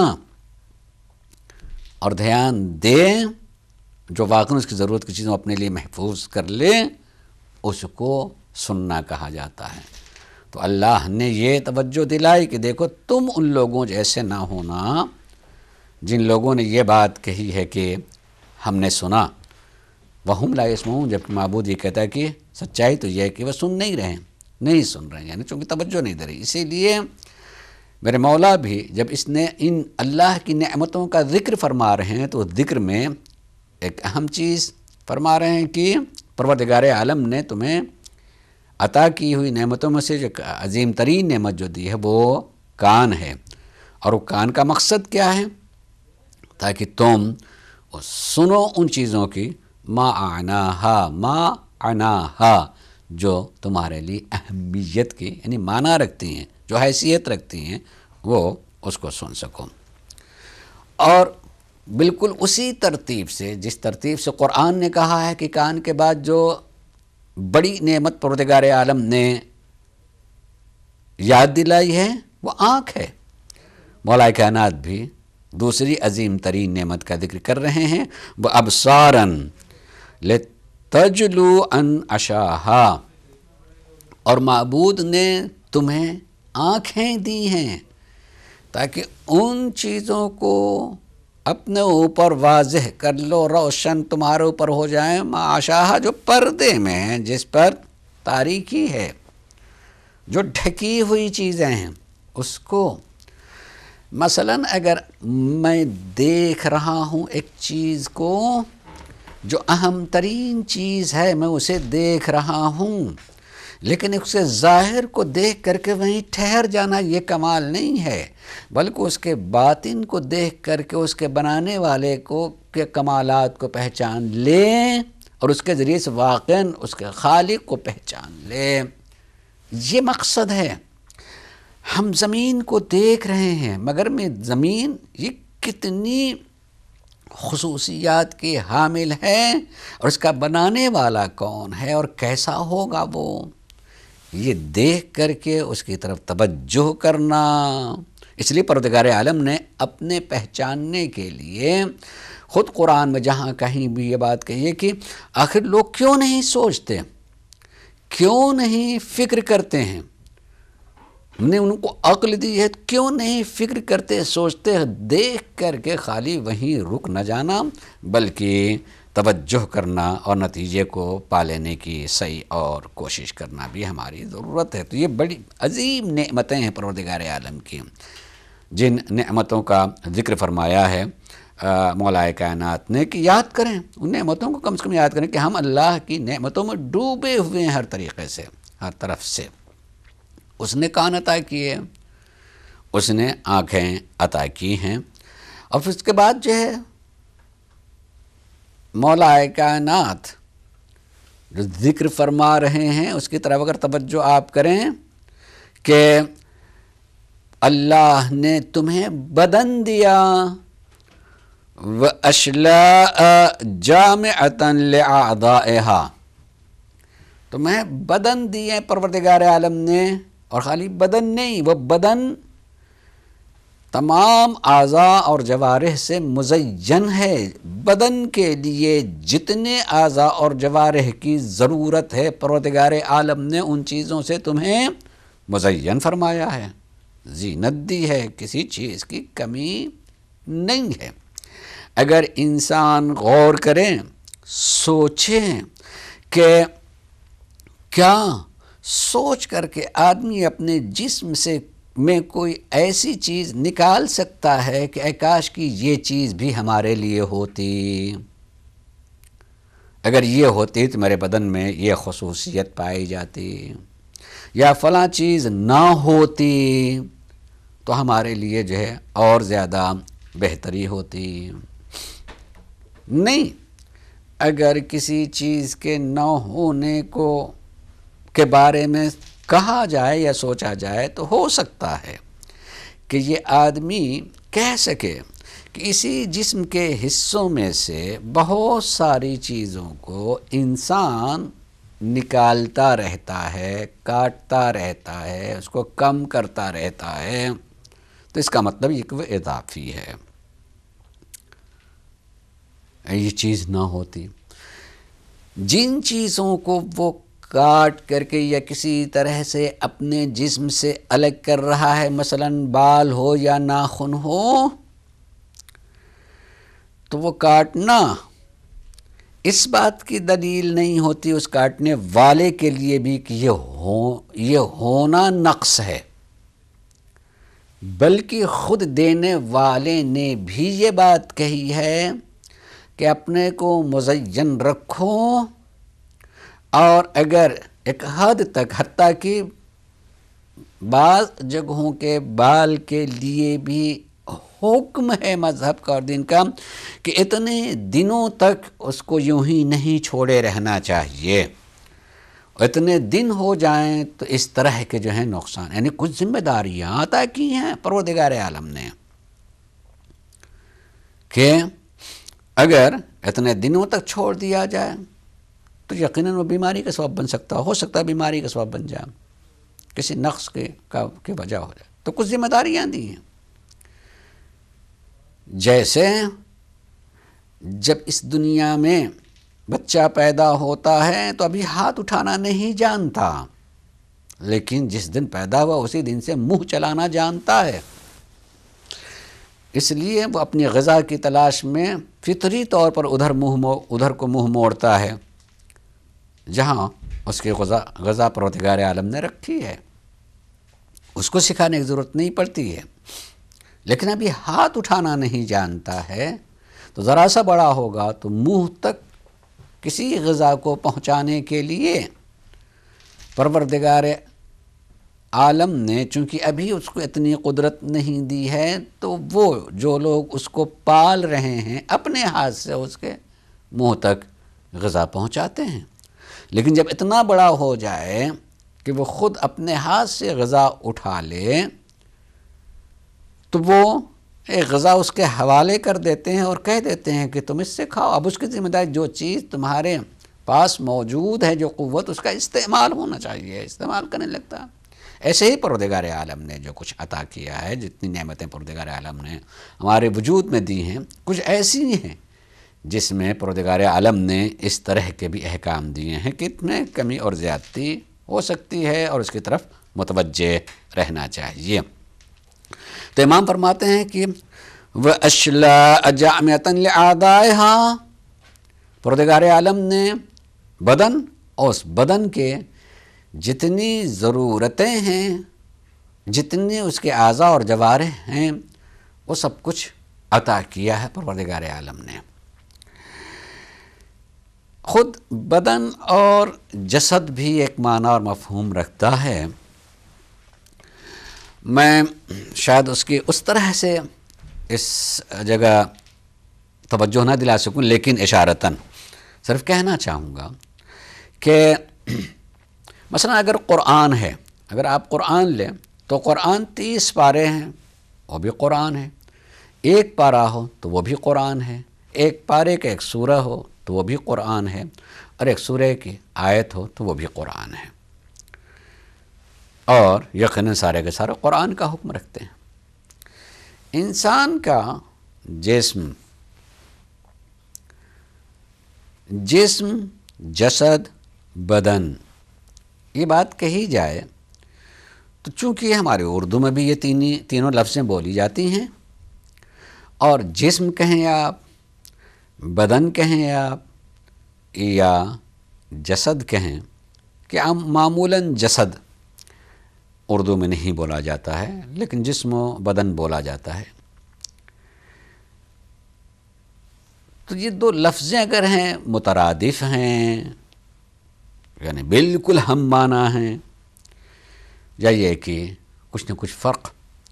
اور دھیان دیں جو واقعی اس کی ضرورت کی چیزوں اپنے لیے محفوظ کر لیں، اس کو سننا کہا جاتا ہے۔ تو اللہ نے یہ توجہ دلائی کہ دیکھو تم ان لوگوں جیسے نہ ہونا جن لوگوں نے یہ بات کہی ہے کہ ہم نے سنا، وَهُمْ لَا يَسْمَعُونَ، جبکہ معبود یہ کہتا ہے کہ سچائی تو یہ ہے کہ وہ سن نہیں رہے ہیں، نہیں سن رہے ہیں، یعنی چونکہ توجہ نہیں دے رہی۔ اسی لیے میرے مولا بھی جب اس نے ان اللہ کی نعمتوں کا ذکر فرما رہے ہیں تو ذکر میں ایک اہم چیز فرما رہے ہیں کہ پروردگار عالم نے تمہیں عطا کی ہوئی نعمتوں میں سے جو عظیم ترین نعمت جو دی ہے وہ کان ہے، اور وہ کان کا مقصد کیا ہے؟ تاکہ تم سنو ان چیزوں کی ما عناہا جو تمہارے لیے اہمیت کی یعنی معنی رکھتی ہیں، جو حیثیت رکھتی ہیں، وہ اس کو سن سکو۔ اور بالکل اسی ترتیب سے جس ترتیب سے قرآن نے کہا ہے کہ کان کے بعد جو بڑی نعمت پروردگار عالم نے یاد دلائی ہے وہ آنکھ ہے، مولا کائنات بھی دوسری عظیم ترین نعمت کا ذکر کر رہے ہیں، وہ ابصارن لتجلو ان اشاہا، اور معبود نے تمہیں آنکھیں دی ہیں تاکہ ان چیزوں کو اپنے اوپر واضح کر لو، روشن تمہارے اوپر ہو جائیں، معاشاہا جو پردے میں ہیں، جس پر تاریکی ہے، جو ڈھکی ہوئی چیزیں ہیں اس کو۔ مثلاً اگر میں دیکھ رہا ہوں ایک چیز کو جو اہم ترین چیز ہے، میں اسے دیکھ رہا ہوں، لیکن اس کے ظاہر کو دیکھ کر کے وہیں ٹھہر جانا یہ کمال نہیں ہے، بلکہ اس کے باطن کو دیکھ کر کے اس کے بنانے والے کو کے کمالات کو پہچان لیں اور اس کے ذریعے سے واقعاً اس کے خالق کو پہچان لیں، یہ مقصد ہے۔ ہم زمین کو دیکھ رہے ہیں مگر میں زمین یہ کتنی خصوصیات کی حامل ہے اور اس کا بنانے والا کون ہے اور کیسا ہوگا وہ، یہ دیکھ کر کے اس کی طرف توجہ کرنا۔ اس لیے پروردگار عالم نے اپنے پہچاننے کے لیے خود قرآن میں جہاں کہیں بھی یہ بات کہی ہے کہ آخر لوگ کیوں نہیں سوچتے، کیوں نہیں فکر کرتے ہیں، ہم نے ان کو عقل دی ہے، کیوں نہیں فکر کرتے، سوچتے، دیکھ کر کے خالی وہیں رک نہ جانا بلکہ توجہ کرنا اور نتیجے کو پا لینے کی صحیح اور کوشش کرنا بھی ہماری ضرورت ہے۔ تو یہ بڑی عظیم نعمتیں ہیں پروردگار عالم کی، جن نعمتوں کا ذکر فرمایا ہے مولا کائنات نے کہ یاد کریں، ان نعمتوں کو کم سے کم یاد کریں کہ ہم اللہ کی نعمتوں میں ڈوبے ہوئے ہیں ہر طریقے سے، ہر طرف سے۔ اس نے کان عطا کیے، اس نے آنکھیں عطا کی ہیں، اور پھر اس کے بعد جو ہے مولا کائنات جو ذکر فرما رہے ہیں اس کی طرف اگر توجہ آپ کریں کہ اللہ نے تمہیں بدن دیا، وَأَشْلَاءَ جَامِعَةً لِأَعْضَائِهَا، تمہیں بدن دیے پروردگار عالم نے، اور خالی بدن نہیں، وہ بدن تمام اعضاء اور جوارح سے مزین ہے۔ بدن کے لیے جتنے اعضاء اور جوارح کی ضرورت ہے پروردگار عالم نے ان چیزوں سے تمہیں مزین فرمایا ہے، زینت دی ہے، کسی چیز کی کمی نہیں ہے۔ اگر انسان غور کریں، سوچیں کہ کیا سوچ کر کے آدمی اپنے جسم سے میں کوئی ایسی چیز نکال سکتا ہے کہ اے کاش کی یہ چیز بھی ہمارے لیے ہوتی، اگر یہ ہوتی تو میرے بدن میں یہ خصوصیت پائی جاتی، یا فلاں چیز نہ ہوتی تو ہمارے لیے جو ہے اور زیادہ بہتری ہوتی۔ نہیں، اگر کسی چیز کے نہ ہونے کے بارے میں کہا جائے یا سوچا جائے تو ہو سکتا ہے کہ یہ آدمی کہہ سکے کہ اسی جسم کے حصوں میں سے بہت ساری چیزوں کو انسان نکالتا رہتا ہے، کاٹتا رہتا ہے، اس کو کم کرتا رہتا ہے، تو اس کا مطلب یہ کہ وہ اضافی ہے۔ یہ چیز نہ ہوتی، جن چیزوں کو وہ کاٹ کر کے یا کسی طرح سے اپنے جسم سے الگ کر رہا ہے، مثلاً بال ہو یا ناخن ہو، تو وہ کاٹنا اس بات کی دلیل نہیں ہوتی اس کاٹنے والے کے لیے بھی کہ یہ ہونا نقص ہے، بلکہ خود دینے والے نے بھی یہ بات کہی ہے کہ اپنے کو مزین رکھو، اور اگر ایک حد تک، حتیٰ کہ بعض جگہوں کے بال کے لیے بھی حکم ہے مذہب کا اور دین کا کہ اتنے دنوں تک اس کو یوں ہی نہیں چھوڑے رہنا چاہیے، اتنے دن ہو جائیں تو اس طرح کے جو ہیں نقصان، یعنی کچھ ذمہ داریاں عطا کی ہیں پروردگار عالم نے کہ اگر اتنے دنوں تک چھوڑ دیا جائے تو یقیناً وہ بیماری کا سبب بن سکتا ہو سکتا ہے بیماری کا سبب بن جائے، کسی نقص کی وجہ ہو جائے، تو کچھ ذمہ داریاں دی ہیں، جیسے جب اس دنیا میں بچہ پیدا ہوتا ہے تو ابھی ہاتھ اٹھانا نہیں جانتا، لیکن جس دن پیدا ہوا اسی دن سے منہ چلانا جانتا ہے، اس لیے وہ اپنی غذا کی تلاش میں فطری طور پر ادھر کو منہ موڑتا ہے جہاں اس کی غذا پروردگار عالم نے رکھی ہے، اس کو سکھانے کی ضرورت نہیں پڑتی ہے، لیکن ابھی ہاتھ اٹھانا نہیں جانتا ہے تو ذرا سا بڑا ہوگا تو منہ تک کسی غذا کو پہنچانے کے لیے پروردگار عالم نے چونکہ ابھی اس کو اتنی قدرت نہیں دی ہے تو وہ جو لوگ اس کو پال رہے ہیں اپنے ہاتھ سے اس کے منہ تک غذا پہنچاتے ہیں، لیکن جب اتنا بڑا ہو جائے کہ وہ خود اپنے ہاتھ سے غذا اٹھا لے تو وہ ایک غذا اس کے حوالے کر دیتے ہیں اور کہہ دیتے ہیں کہ تم اس سے کھاؤ، اب اس کی ذمہ داری جو چیز تمہارے پاس موجود ہے، جو قوت، اس کا استعمال ہونا چاہیے، استعمال کرنے لگتا۔ ایسے ہی پروردگار عالم نے جو کچھ عطا کیا ہے، جتنی نعمتیں پروردگار عالم نے ہمارے وجود میں دی ہیں، کچھ ایسی ہیں جس میں پروردگار عالم نے اس طرح کے بھی احکام دیے ہیں کہ اتنے کمی اور زیادتی ہو سکتی ہے اور اس کی طرف متوجہ رہنا چاہیے۔ تو امام فرماتے ہیں کہ وَأَشْلَاءَ جَامِعَةً لِأَعْضَائِهَا، پروردگار عالم نے بدن اور اس بدن کے جتنی ضرورتیں ہیں، جتنے اس کے اعضاء اور جوارح ہیں، وہ سب کچھ عطا کیا ہے پروردگار عالم نے۔ خود بدن اور جسد بھی ایک معنی اور مفہوم رکھتا ہے، میں شاید اس کی اس طرح سے اس جگہ توجہ نہ دلا سکوں، لیکن اشارتاً صرف کہنا چاہوں گا کہ مثلا اگر قرآن ہے، اگر آپ قرآن لیں تو قرآن 30 پارے ہیں، وہ بھی قرآن ہے، ایک پارہ ہو تو وہ بھی قرآن ہے، ایک پارے کا ایک سورہ ہو تو وہ بھی قرآن ہے، اور ایک سورہ کی آیت ہو تو وہ بھی قرآن ہے، اور یقیناً سارے کے سارے قرآن کا حکم رکھتے ہیں۔ انسان کا جسم، جسد، بدن، یہ بات کہی جائے تو چونکہ ہمارے اردو میں بھی یہ تینوں لفظیں بولی جاتی ہیں، اور جسم کہیں آپ، بدن کہیں آپ، یا جسد کہیں، کہ معمولاً جسد اردو میں نہیں بولا جاتا ہے، لیکن جسم و بدن بولا جاتا ہے۔ تو یہ دو لفظیں اگر ہیں مترادف ہیں، یعنی بالکل ہم معنی ہیں، یا یہ کہ کچھ نہ کچھ فرق،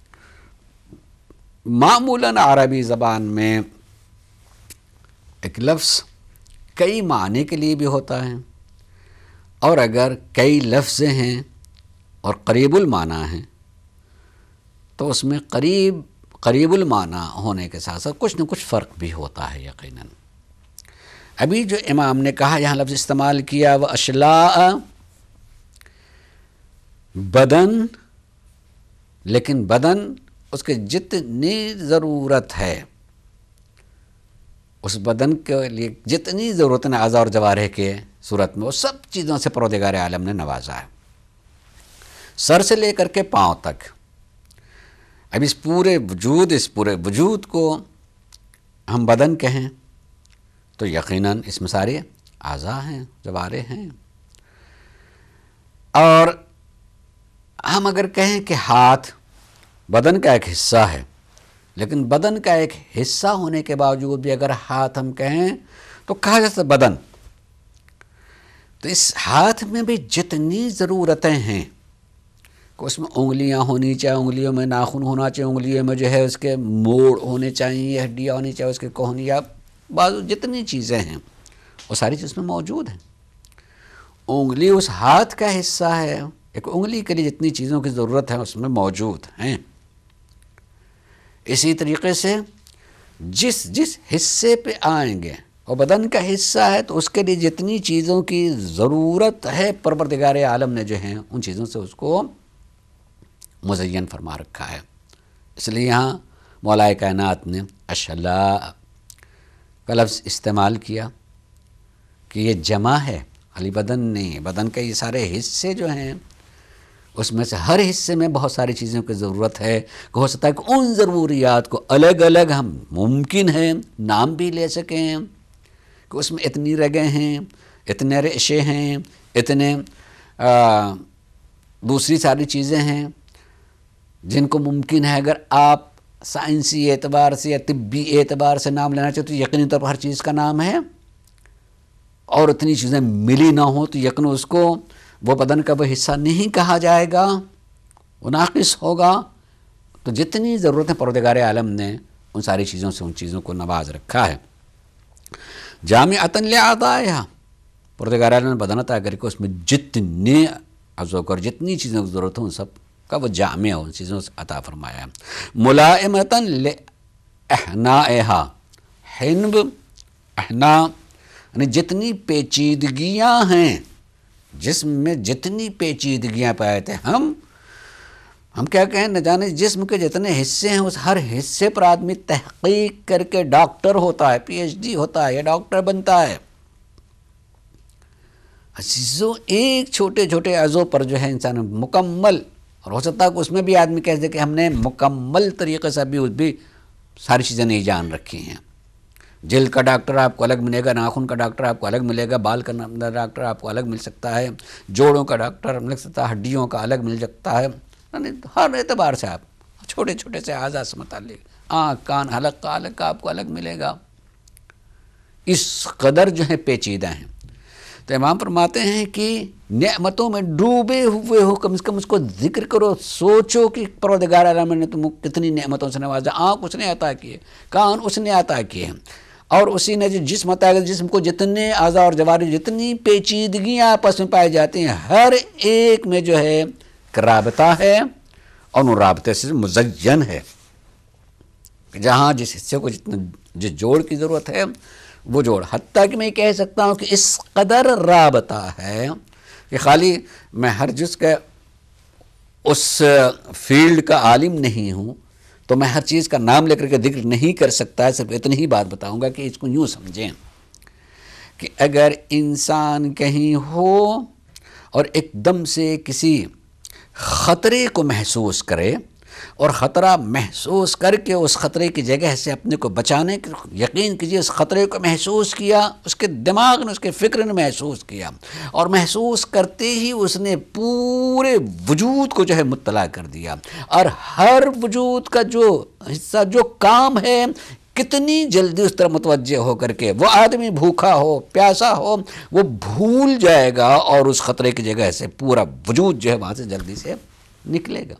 معمولاً عربی زبان میں ایک لفظ کئی معنی کے لیے بھی ہوتا ہے، اور اگر کئی لفظ ہیں اور قریب المعنی ہیں تو اس میں قریب المعنی ہونے کے ساتھ ساتھ کچھ نہ کچھ فرق بھی ہوتا ہے یقیناً۔ ابھی جو امام نے کہا یہاں لفظ استعمال کیا وَأَشْلَاءَ، بدن، لیکن بدن اس کے جتنی ضرورت ہے اس بدن کے لیے جتنی ضرورت ہے اعضاء اور جوارح کے صورت میں وہ سب چیزوں سے پروردگار عالم نے نوازا ہے، سر سے لے کر کے پاؤں تک۔ اب اس پورے وجود کو ہم بدن کہیں تو یقیناً اس میں سارے اعضاء ہیں، جوارح ہیں۔ اور ہم اگر کہیں کہ ہاتھ بدن کا ایک حصہ ہے، لیکن بدن کا ایک حصہ ہونے کے باوجود بھی اگر ہاتھ ہم کہیں تو کہا جاتا ہے بدن، تو اس ہاتھ میں بھی جتنی ضرورتیں ہیں کہ اس میں انگلیاں ہونی چاہیے، انگلیوں میں ناخن ہونا چاہیے، انگلیوں میں جو ہے اس کے موڑ ہونے چاہیے، ہڈیاں ہونی چاہیے، اس کے کوہنیاں، بازو، جتنی چیزیں ہیں وہ ساری چیز میں موجود ہیں۔ انگلی اس ہاتھ کا حصہ ہے، ایک انگلی کے لیے جتنی چیزوں کی ضرورت ہے اس میں موجود ہیں۔ اسی طریقے سے جس حصے پہ آئیں گے وہ بدن کا حصہ ہے تو اس کے لیے جتنی چیزوں کی ضرورت ہے پروردگار عالم نے جو ہیں ان چیزوں سے اس کو مزین فرما رکھا ہے۔ اس لیے یہاں مولا کائنات نے اشلاء کا لفظ استعمال کیا کہ یہ جمع ہے، خالی بدن نہیں، بدن کے یہ سارے حصے جو ہیں اس میں سے ہر حصے میں بہت ساری چیزوں کی ضرورت ہے کہ ہو سکتا ہے کہ ان ضروریات کو الگ الگ ہم ممکن ہے نام بھی لے سکیں کہ اس میں اتنی رگیں ہیں، اتنے ریشے ہیں، اتنے دوسری ساری چیزیں ہیں جن کو ممکن ہے اگر آپ سائنسی اعتبار سے یا طبی اعتبار سے نام لینا چاہتے تو یقینی طور پر ہر چیز کا نام ہے، اور اتنی چیزیں ملی نہ ہوں تو یقیناً اس کو وہ بدن کا وہ حصہ نہیں کہا جائے گا، وہ ناقص ہوگا۔ تو جتنی ضرورت ہے پروردگار عالم نے ان ساری چیزوں سے ان چیزوں کو نواز رکھا ہے۔ جامعۃ لأعضائها، پروردگار عالم نے بدن عطا کر کے اس میں جتنے اعضاء اور جتنی چیزوں کی ضرورت ہے ان سب کا وہ جامع ان چیزوں سے عطا فرمایا ہے۔ ملائمۃ لأحنائها، حنب، احنا یعنی جتنی پیچیدگیاں ہیں جسم میں، جتنی پیچیدگیاں پائے تھے ہم کیا کہیں نہ جانے جسم کے جتنے حصے ہیں اس ہر حصے پر آدمی تحقیق کر کے ڈاکٹر ہوتا ہے، پی ایچ ڈی ہوتا ہے یا ڈاکٹر بنتا ہے۔ عزیزوں ایک چھوٹے چھوٹے اعضوں پر جو ہے انسان مکمل، اور ہو سکتا ہے کہ اس میں بھی آدمی کہہ دے کہ ہم نے مکمل طریقے سے بھی ساری چیزیں نہیں جان رکھی ہیں۔ جلد کا ڈاکٹر آپ کو الگ ملے گا، ناخن کا ڈاکٹر آپ کو الگ ملے گا، بال کا ڈاکٹر آپ کو الگ مل سکتا ہے، جوڑوں کا ڈاکٹر مل سکتا ہے، ہڈیوں کا الگ مل سکتا ہے، یعنی ہر اعتبار سے آپ چھوٹے چھوٹے سے اعضاء سے متعلق آنکھ، کان، حلق کا الگ کا آپ کو الگ ملے گا۔ اس قدر جو ہے پیچیدہ ہیں۔ تو امام فرماتے ہیں کہ نعمتوں میں ڈوبے ہوئے ہو کم از کم اس کو ذکر کرو، سوچو کہ پروردگار عالم نے تم کتنی نعمتوں سے نوازا۔ آنکھ اس نے عطا کیے، کان اس نے عطا کیے، اور اسی نے جو جسم عطا کیا، جسم کو جتنے اعضاء اور جوارح جتنی پیچیدگیاں آپس میں پائی جاتی ہیں ہر ایک میں جو ہے رابطہ ہے، اور ان رابطے سے مزین ہے۔ جہاں جس حصے کو جس جوڑ کی ضرورت ہے وہ جوڑ، حتیٰ کہ میں یہ کہہ سکتا ہوں کہ اس قدر رابطہ ہے کہ خالی میں ہر جز کا اس فیلڈ کا عالم نہیں ہوں تو میں ہر چیز کا نام لے کر کے ذکر نہیں کر سکتا، صرف اتنی ہی بات بتاؤں گا کہ اس کو یوں سمجھیں کہ اگر انسان کہیں ہو اور ایک دم سے کسی خطرے کو محسوس کرے اور خطرہ محسوس کر کے اس خطرے کی جگہ سے اپنے کو بچانے کی یقین کیجیے، اس خطرے کو محسوس کیا، اس کے دماغ نے، اس کے فکر نے محسوس کیا، اور محسوس کرتے ہی اس نے پورے وجود کو جو ہے مطلع کر دیا، اور ہر وجود کا جو حصہ جو کام ہے کتنی جلدی اس طرح متوجہ ہو کر کے وہ آدمی بھوکا ہو پیاسا ہو وہ بھول جائے گا، اور اس خطرے کی جگہ سے پورا وجود جو ہے وہاں سے جلدی سے نکلے گا۔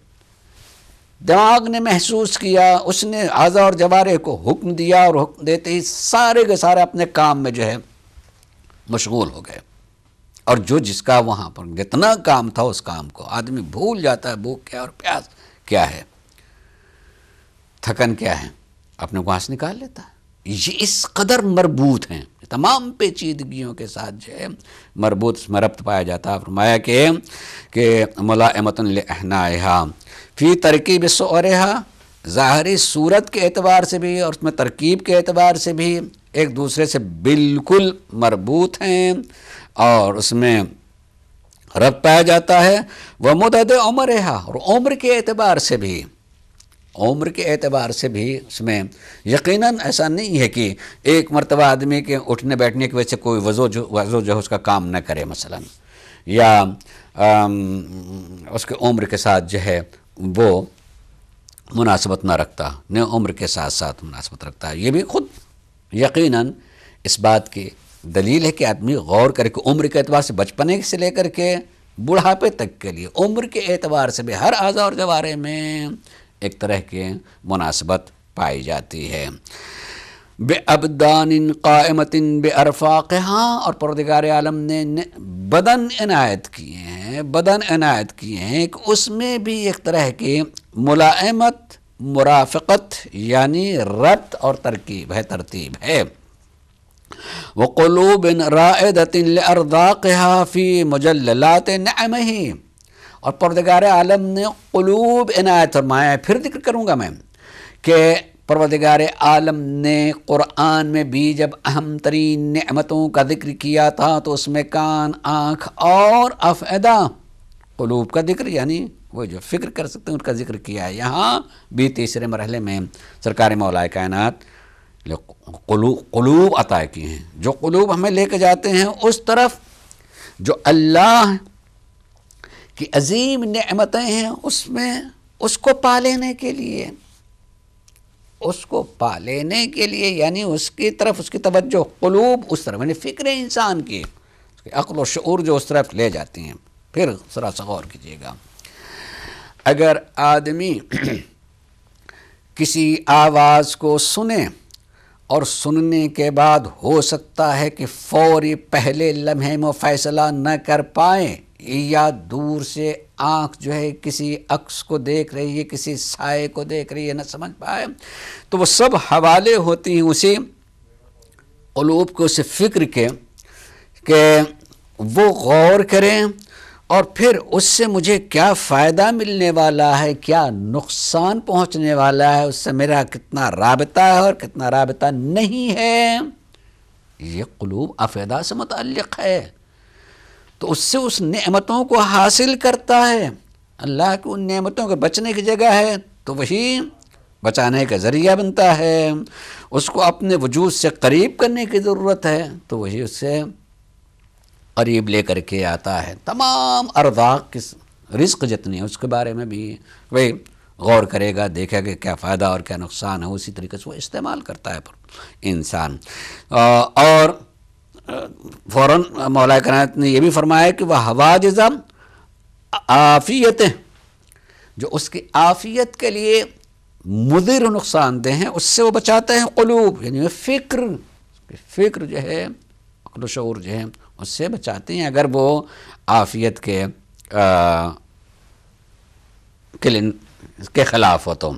دماغ نے محسوس کیا، اس نے اعضاء اور جوارح کو حکم دیا، اور حکم دیتے ہی سارے کے سارے اپنے کام میں جو ہے مشغول ہو گئے، اور جو جس کا وہاں پر جتنا کام تھا اس کام کو آدمی بھول جاتا ہے۔ بھوک کیا اور پیاس کیا ہے، تھکن کیا ہے، اپنے کو وہاں سے نکال لیتا ہے۔ یہ اس قدر مربوط ہیں، تمام پیچیدگیوں کے ساتھ جو ہے مربوط، اس میں ربط پایا جاتا ہے۔ فرمایا کہ ملائمۃ لأحنائها فی ترکیب صورها، ظاہری صورت کے اعتبار سے بھی اور اس میں ترکیب کے اعتبار سے بھی ایک دوسرے سے بالکل مربوط ہیں اور اس میں ربط پایا جاتا ہے. وہ مدد عمرہا، اور عمر کے اعتبار سے بھی اس میں یقیناً ایسا نہیں ہے کہ ایک مرتبہ آدمی کے اٹھنے بیٹھنے کی وجہ سے کوئی وضو جو ہے اس کا کام نہ کرے مثلا، یا اس کے عمر کے ساتھ جو ہے وہ مناسبت نہ رکھتا، نہ عمر کے ساتھ ساتھ مناسبت رکھتا ہے. یہ بھی خود یقیناً اس بات کی دلیل ہے کہ آدمی غور کرے کہ عمر کے اعتبار سے بچپنے سے لے کر کے بڑھاپے تک کے لیے عمر کے اعتبار سے بھی ہر اعضاء اور جوارے میں ایک طرح کی مناسبت پائی جاتی ہے. بِأَبْدَانٍ قَائِمَةٍ بِأَرْفَاقِهَا، اور پروردگار عالم نے بدن عنایت کیے ہیں کہ اس میں بھی ایک طرح کی ملائمت، مرافقت یعنی ربط اور ترتیب ہے. وَقُلُوبٍ رَائِدَةٍ لِأَرْضَاقِهَا فِي مُجَلَّلَاتِ نِعَمِهِ، اور پروردگار عالم نے قلوب عنایت فرمایا. پھر ذکر کروں گا میں کہ پروردگار عالم نے قرآن میں بھی جب اہم ترین نعمتوں کا ذکر کیا تھا تو اس میں کان، آنکھ اور افئدہ، قلوب کا ذکر یعنی وہ جو فکر کر سکتے ہیں ان کا ذکر کیا ہے. یہاں بھی تیسرے مرحلے میں سرکار مولا کائنات قلوب عطا کی ہیں، جو قلوب ہمیں لے کے جاتے ہیں اس طرف جو اللہ کی عظیم نعمتیں ہیں اس کو پا لینے کے لیے یعنی اس کی طرف اس کی توجہ قلوب اس طرف یعنی فکر انسان کی، اس کے عقل و شعور جو اس طرف لے جاتی ہیں. پھر ذرا سا غور کیجیے گا، اگر آدمی کسی آواز کو سنے اور سننے کے بعد ہو سکتا ہے کہ فوری پہلے لمحے میں فیصلہ نہ کر پائے، یا دور سے آنکھ جو ہے کسی عکس کو دیکھ رہی ہے، کسی سائے کو دیکھ رہی ہے، نہ سمجھ پائے، تو وہ سب حوالے ہوتی ہیں اسی قلوب کو، اسے فکر کے کہ وہ غور کریں اور پھر اس سے مجھے کیا فائدہ ملنے والا ہے، کیا نقصان پہنچنے والا ہے، اس سے میرا کتنا رابطہ ہے اور کتنا رابطہ نہیں ہے. یہ قلوب افئدہ سے متعلق ہے، تو اس سے اس نعمتوں کو حاصل کرتا ہے. اللہ کی ان نعمتوں کے بچنے کی جگہ ہے تو وہی بچانے کا ذریعہ بنتا ہے. اس کو اپنے وجود سے قریب کرنے کی ضرورت ہے تو وہی اس سے قریب لے کر کے آتا ہے. تمام ارزاق کی رزق جتنی ہے اس کے بارے میں بھی وہی غور کرے گا، دیکھے گا کیا فائدہ اور کیا نقصان ہے، اسی طریقے سے وہ استعمال کرتا ہے انسان. اور فوراً مولا کائنات نے یہ بھی فرمایا کہ وہ حواجز عافیت، جو اس کی عافیت کے لیے مضر نقصان دہ ہیں اس سے وہ بچاتے ہیں قلوب، یعنی فکر جو ہے، عقل و شعور جو ہے اس سے بچاتے ہیں اگر وہ عافیت کے خلاف ہو تو.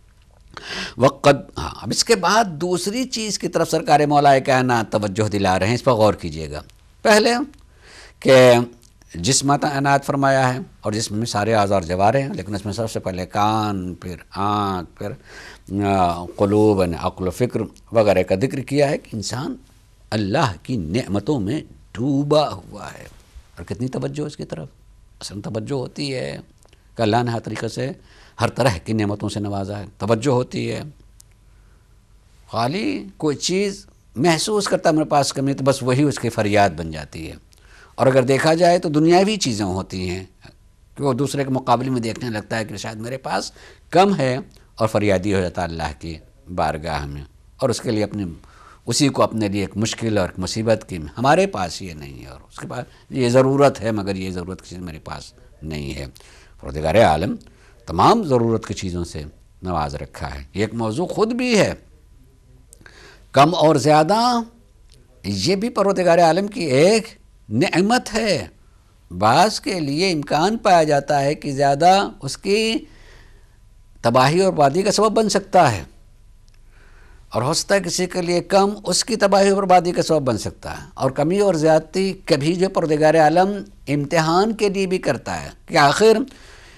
اب اس کے بعد دوسری چیز کی طرف سرکار مولا کائنات توجہ دلا رہے ہیں، اس پر غور کیجئے گا. پہلے کہ جسم عنایت فرمایا ہے اور جسم میں سارے اعضاء اور جوارے ہیں، لیکن اس میں سب سے پہلے کان، پھر آنکھ، پھر قلوب، عقل و فکر وغیرہ کا ذکر کیا ہے کہ انسان اللہ کی نعمتوں میں ڈوبا ہوا ہے. اور کتنی توجہ اس کی طرف اصل توجہ ہوتی ہے کہ اللہ نے ہر طریقے سے ہر طرح کی نعمتوں سے نوازا ہے. توجہ ہوتی ہے، خالی کوئی چیز محسوس کرتا ہے میرے پاس کمی تو بس وہی اس کی فریاد بن جاتی ہے. اور اگر دیکھا جائے تو دنیاوی چیزیں ہوتی ہیں کہ وہ دوسرے کے مقابلے میں دیکھنے لگتا ہے کہ شاید میرے پاس کم ہے اور فریادی ہو جاتا ہے اللہ کی بارگاہ میں، اور اس کے لیے اسی کو اپنے لیے ایک مشکل اور مصیبت کی، ہمارے پاس یہ نہیں ہے اور اس کے پاس یہ ضرورت ہے مگر یہ ضرورت کی چیز میرے پاس نہیں ہے. پروردگار عالم تمام ضرورت کی چیزوں سے نواز رکھا ہے. یہ ایک موضوع خود بھی ہے، کم اور زیادہ یہ بھی پروردگار عالم کی ایک نعمت ہے. بعض کے لیے امکان پایا جاتا ہے کہ زیادہ اس کی تباہی اور بربادی کا سبب بن سکتا ہے، اور ہو سکتا ہے کسی کے لیے کم اس کی تباہی اور بربادی کا سبب بن سکتا ہے. اور کمی اور زیادتی کبھی جو پروردگار عالم امتحان کے لیے بھی کرتا ہے کہ آخر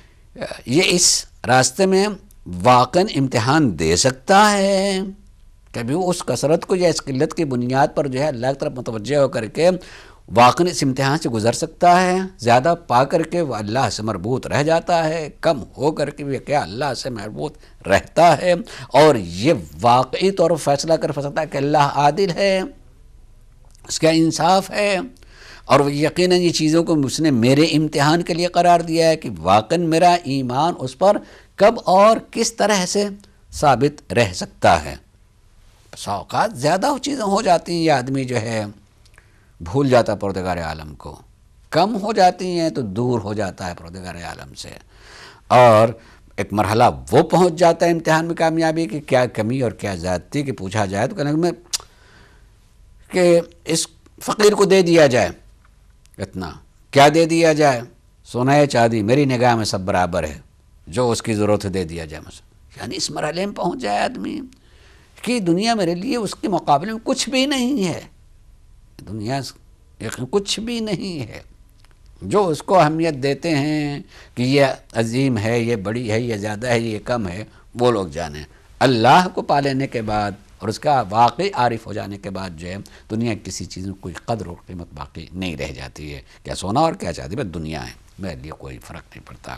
یہ اس راستے میں واقعاً امتحان دے سکتا ہے کبھی وہ اس کثرت کو یا اس قلت کی بنیاد پر جو ہے اللہ کی طرف متوجہ ہو کر کے واقعی اس امتحان سے گزر سکتا ہے، زیادہ پا کر کے وہ اللہ سے مربوط رہ جاتا ہے، کم ہو کر کے بھی کیا اللہ سے مربوط رہتا ہے، اور یہ واقعی طور پر فیصلہ کر سکتا ہے کہ اللہ عادل ہے، اس کا انصاف ہے، اور یقیناً یہ چیزوں کو اس نے میرے امتحان کے لیے قرار دیا ہے کہ واقعاً میرا ایمان اس پر کب اور کس طرح سے ثابت رہ سکتا ہے۔ بس اوقات زیادہ چیزیں ہو جاتی ہیں، یہ آدمی جو ہے بھول جاتا ہے پروردگار عالم کو، کم ہو جاتی ہیں تو دور ہو جاتا ہے پروردگار عالم سے، اور ایک مرحلہ وہ پہنچ جاتا ہے امتحان میں کامیابی کی کیا کمی اور کیا زیادتی کہ پوچھا جائے تو کہنے کہ اس فقیر کو دے دیا جائے، اتنا کیا دے دیا جائے، سونا یا چاندی میری نگاہ میں سب برابر ہے، جو اس کی ضرورت ہے دے دیا جائے مجھے۔ یعنی اس مرحلے میں پہنچ جائے آدمی کہ دنیا میرے لیے اس کے مقابلے میں کچھ بھی نہیں ہے، دنیا کچھ بھی نہیں ہے۔ جو اس کو اہمیت دیتے ہیں کہ یہ عظیم ہے، یہ بڑی ہے، یہ زیادہ ہے، یہ کم ہے، وہ لوگ جانیں۔ اللہ کو پا لینے کے بعد اور اس کا واقعی عارف ہو جانے کے بعد جو ہے دنیا کسی چیز میں کوئی قدر اور قیمت باقی نہیں رہ جاتی ہے، کیا سونا اور کیا چاندی، بس دنیا ہے، میرے لیے کوئی فرق نہیں پڑتا۔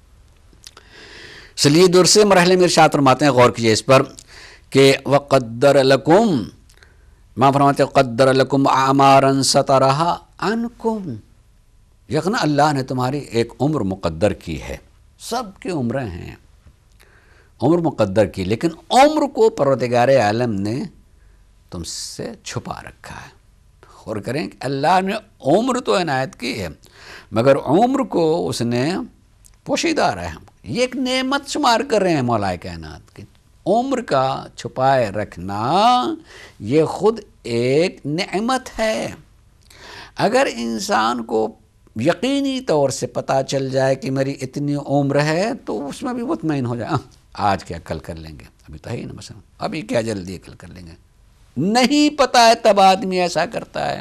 چلیے دوسرے مرحلے میں ارشاد فرماتے ہیں، غور کیجئے اس پر کہ وَقَدَّرَ لَكُمْ، ماں فرماتے ہیں قدر لکم اعمارا سترہا عنکم، یقینا اللہ نے تمہاری ایک عمر مقدر کی ہے، سب کی عمریں ہیں، عمر مقدر کی، لیکن عمر کو پروردگار عالم نے تم سے چھپا رکھا ہے۔ اور کریں کہ اللہ نے عمر تو عنایت کی ہے مگر عمر کو اس نے پوشیدہ رہا ہے، یہ ایک نعمت شمار کر رہے ہیں مولا کائنات کی، عمر کا چھپائے رکھنا یہ خود ایک نعمت ہے۔ اگر انسان کو یقینی طور سے پتہ چل جائے کہ میری اتنی عمر ہے تو اس میں بھی مطمئن ہو جائے، آج کیا کل کر لیں گے، ابھی تو ہے ہی نا، مثلا ابھی کیا جلدی ہے کل کر لیں گے، نہیں پتہ ہے تب آدمی ایسا کرتا ہے۔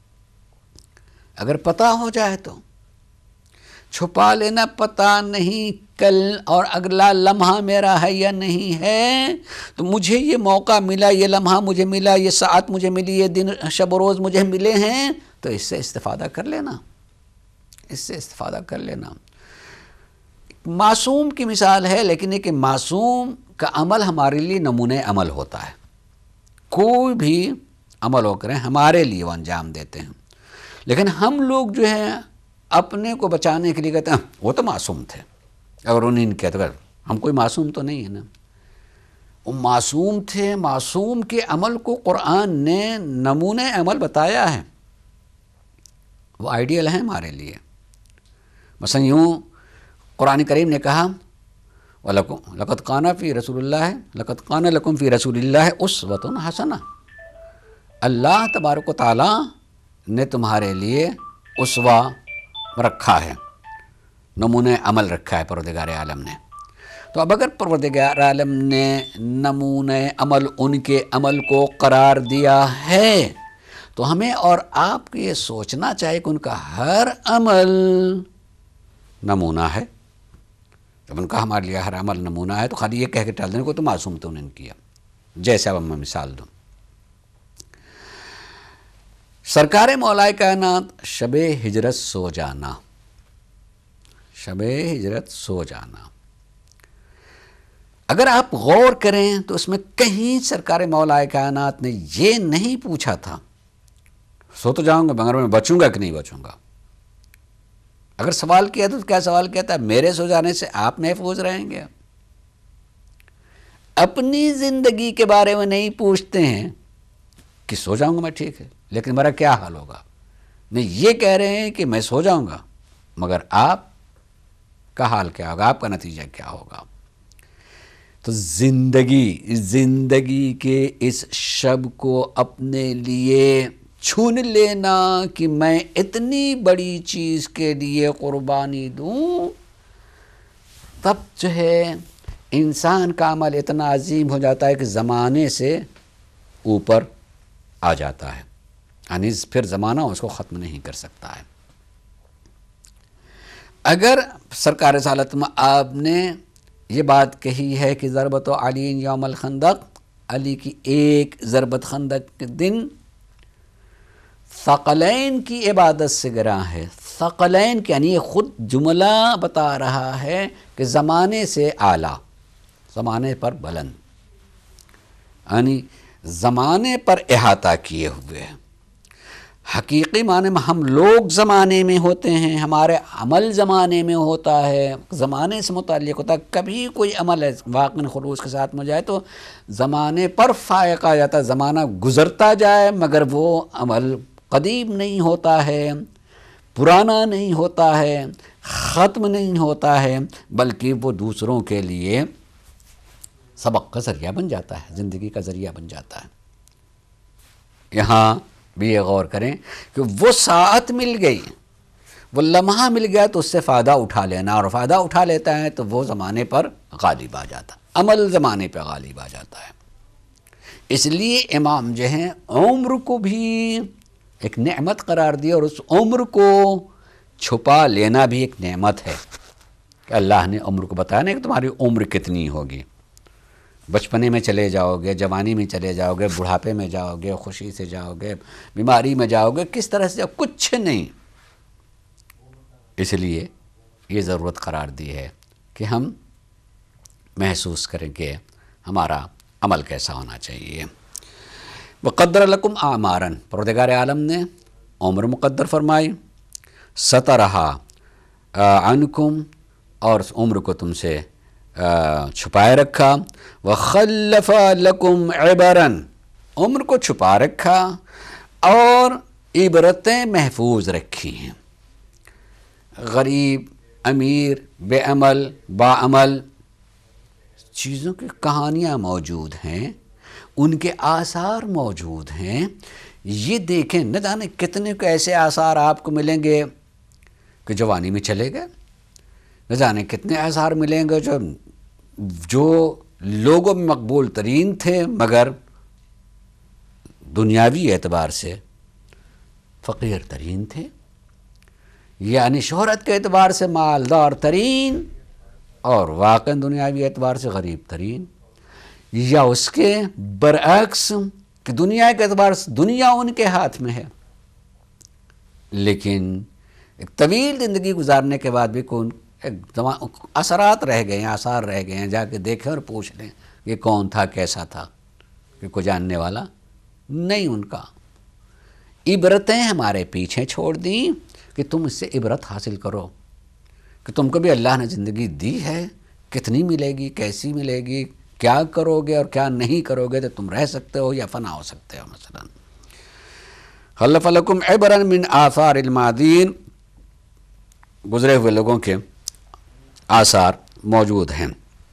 اگر پتہ ہو جائے تو چھپا لینا، پتہ نہیں کل اور اگلا لمحہ میرا ہے یا نہیں ہے، تو مجھے یہ موقع ملا، یہ لمحہ مجھے ملا، یہ ساعت مجھے ملی، یہ دن شب و روز مجھے ملے ہیں، تو اس سے استفادہ کر لینا، اس سے استفادہ کر لینا۔ معصوم کی مثال ہے، لیکن ایک معصوم کا عمل ہمارے لیے نمونہ عمل ہوتا ہے، کوئی بھی عمل ہو کریں ہمارے لیے وہ انجام دیتے ہیں، لیکن ہم لوگ جو ہیں اپنے کو بچانے کے لیے کہتے ہیں وہ تو معصوم تھے، اگر انہیں کہتے ہیں ہم کوئی معصوم تو نہیں ہے نا، وہ معصوم تھے، معصوم کے عمل کو قرآن نے نمونہ عمل بتایا ہے، وہ آئیڈیل ہیں ہمارے لیے۔ مثلا یوں قرآن کریم نے کہا لَقَدْ كَانَ فِي رَسُولِ اللَّهِ لَقَدْ كَانَ لَكُمْ فِي رَسُولِ اللَّهِ أُسْوَةٌ حَسَنَةٌ، اللہ تبارک و تعالیٰ نے تمہارے لیے اسوہ رکھا ہے، نمونہ عمل رکھا ہے پروردگار عالم نے۔ تو اب اگر پروردگار عالم نے نمونہ عمل ان کے عمل کو قرار دیا ہے تو ہمیں اور آپ کو یہ سوچنا چاہیے کہ ان کا ہر عمل نمونہ ہے۔ جب ان کا ہمارے لیے ہر عمل نمونہ ہے تو خالی یہ کہہ کے ٹال دینے کو تو معصوم تو انہوں نے کیا۔ جیسے اب میں مثال دوں، سرکار مولا کائنات شب ہجرت سو جانا، شب ہجرت سو جانا، اگر آپ غور کریں تو اس میں کہیں سرکار مولا کائنات نے یہ نہیں پوچھا تھا سو تو جاؤں گا مگر میں بچوں گا کہ نہیں بچوں گا۔ اگر سوال کیا تو کیا سوال کیا تھا، میرے سو جانے سے آپ محفوظ رہیں گے؟ اپنی زندگی کے بارے میں نہیں پوچھتے ہیں کہ سو جاؤں گا میں، ٹھیک ہے، لیکن میرا کیا حال ہوگا؟ نہیں، یہ کہہ رہے ہیں کہ میں سو جاؤں گا مگر آپ کا حال کیا ہوگا، آپ کا نتیجہ کیا ہوگا؟ تو زندگی کے اس شب کو اپنے لیے چھن لینا کہ میں اتنی بڑی چیز کے لیے قربانی دوں، تب جو ہے انسان کا عمل اتنا عظیم ہو جاتا ہے کہ زمانے سے اوپر آ جاتا ہے، یعنی پھر زمانہ اس کو ختم نہیں کر سکتا ہے۔ اگر سرکار رسالت میں آپ نے یہ بات کہی ہے کہ ضربت علی یوم الخندق، علی کی ایک ضربت خندق کے دن ثقلین کی عبادت سے گراں ہے۔ ثقلین یعنی یہ خود جملہ بتا رہا ہے کہ زمانے سے اعلیٰ، زمانے پر بلند، یعنی زمانے پر احاطہ کیے ہوئے ہیں۔ حقیقی معنی میں ہم لوگ زمانے میں ہوتے ہیں، ہمارے عمل زمانے میں ہوتا ہے، زمانے سے متعلق ہوتا ہے۔ کبھی کوئی عمل ہے واقعاً خلوص کے ساتھ میں جائے تو زمانے پر فائق آ جاتا ہے، زمانہ گزرتا جائے مگر وہ عمل قدیم نہیں ہوتا ہے، پرانا نہیں ہوتا ہے، ختم نہیں ہوتا ہے، بلکہ وہ دوسروں کے لیے سبق کا ذریعہ بن جاتا ہے، زندگی کا ذریعہ بن جاتا ہے۔ یہاں بھی یہ غور کریں کہ وہ ساعت مل گئی، وہ لمحہ مل گیا تو اس سے فائدہ اٹھا لینا، اور فائدہ اٹھا لیتا ہے تو وہ زمانے پر غالب آ جاتا ہے، عمل زمانے پہ غالب آ جاتا ہے۔ اس لیے امام جو ہیں عمر کو بھی ایک نعمت قرار دیا، اور اس عمر کو چھپا لینا بھی ایک نعمت ہے کہ اللہ نے عمر کو بتایا نہیں کہ تمہاری عمر کتنی ہوگی، بچپنے میں چلے جاؤ گے، جوانی میں چلے جاؤ گے، بڑھاپے میں جاؤ گے، خوشی سے جاؤ گے، بیماری میں جاؤ گے، کس طرح سے جاؤ، کچھ نہیں۔ اس لیے یہ ضرورت قرار دی ہے کہ ہم محسوس کریں کہ ہمارا عمل کیسا ہونا چاہیے۔ وقدر لکم اعماراً، پروردگار عالم نے عمر مقدر فرمائی، سترہا عنکم، اور اس عمر کو تم سے چھپائے رکھا، وخلف لکم عبراً، عمر کو چھپا رکھا اور عبرتیں محفوظ رکھی ہیں۔ غریب، امیر، بے عمل، باعمل چیزوں کی کہانیاں موجود ہیں، ان کے آثار موجود ہیں۔ یہ دیکھیں، نہ جانے کتنے کو ایسے آثار آپ کو ملیں گے کہ جوانی میں چلے گئے، نہ جانے کتنے آثار ملیں گے جو لوگوں میں مقبول ترین تھے مگر دنیاوی اعتبار سے فقیر ترین تھے، یعنی شہرت کے اعتبار سے مالدار ترین اور واقع دنیاوی اعتبار سے غریب ترین، یا اس کے برعکس کہ دنیا کے اعتبار سے دنیا ان کے ہاتھ میں ہے، لیکن ایک طویل زندگی گزارنے کے بعد بھی اثرات رہ گئے ہیں، آثار رہ گئے ہیں، جا کے دیکھیں اور پوچھ لیں یہ کون تھا، کیسا تھا، کہ کوئی جاننے والا نہیں ان کا۔ عبرتیں ہمارے پیچھے چھوڑ دیں کہ تم اس سے عبرت حاصل کرو کہ تم کو بھی اللہ نے زندگی دی ہے، کتنی ملے گی، کیسی ملے گی، کیا کرو گے اور کیا نہیں کرو گے تو تم رہ سکتے ہو یا فنا ہو سکتے ہو۔ مثلا خلف لکم عبرا من آثار الماضین، گزرے ہوئے لوگوں کے آثار موجود ہیں۔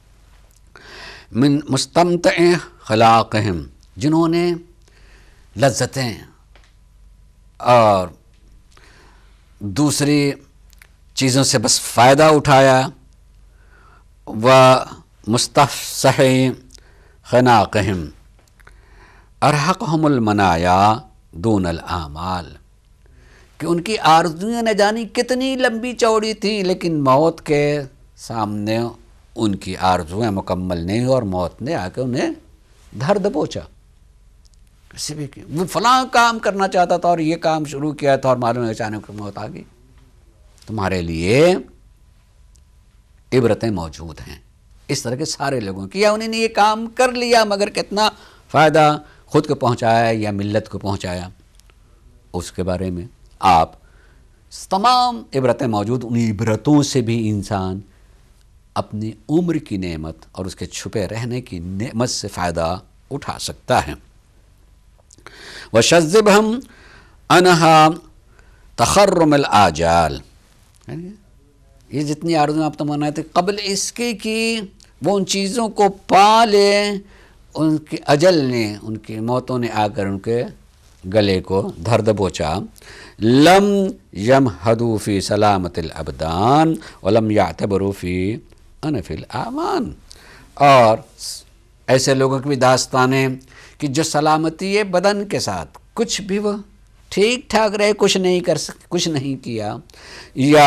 من مستمتع خلاقہم، جنہوں نے لذتیں اور دوسری چیزوں سے بس فائدہ اٹھایا، و مستفسح خناقہم ارحقہم المنایا دون الاعمال، کہ ان کی آرزویں نہ جانی کتنی لمبی چوڑی تھیں لیکن موت کے سامنے ان کی آرزویں مکمل نہیں، اور موت نے آ کے انہیں دھر دبوچا۔ کسی بھی وہ فلاں کام کرنا چاہتا تھا اور یہ کام شروع کیا تھا اور معلوم ہے اچانک موت آ گئی۔ تمہارے لیے عبرتیں موجود ہیں اس طرح کے سارے لوگوں کی، یا انہوں نے یہ کام کر لیا مگر کتنا فائدہ خود کو پہنچایا یا ملت کو پہنچایا، اس کے بارے میں آپ تمام عبرتیں موجود۔ ان عبرتوں سے بھی انسان اپنی عمر کی نعمت اور اس کے چھپے رہنے کی نعمت سے فائدہ اٹھا سکتا ہے۔ وَشَذِّبْهُمْ أَنَهَا تَخَرُّمَ الْآجَالِ، یہ جتنی آرزویں آپ تمنا تھے قبل اس کے کہ وہ ان چیزوں کو پا لیں، ان کی اجل نے، ان کی موتوں نے آ کر ان کے گلے کو دھر دبوچا۔ لم یمہدوا فی سلامت الابدان ولم یعتبروا فی انف الاعمان، اور ایسے لوگوں کی بھی داستانیں کہ جو سلامتی بدن کے ساتھ کچھ بھی وہ ٹھیک ٹھاک رہے، کچھ نہیں کیا، یا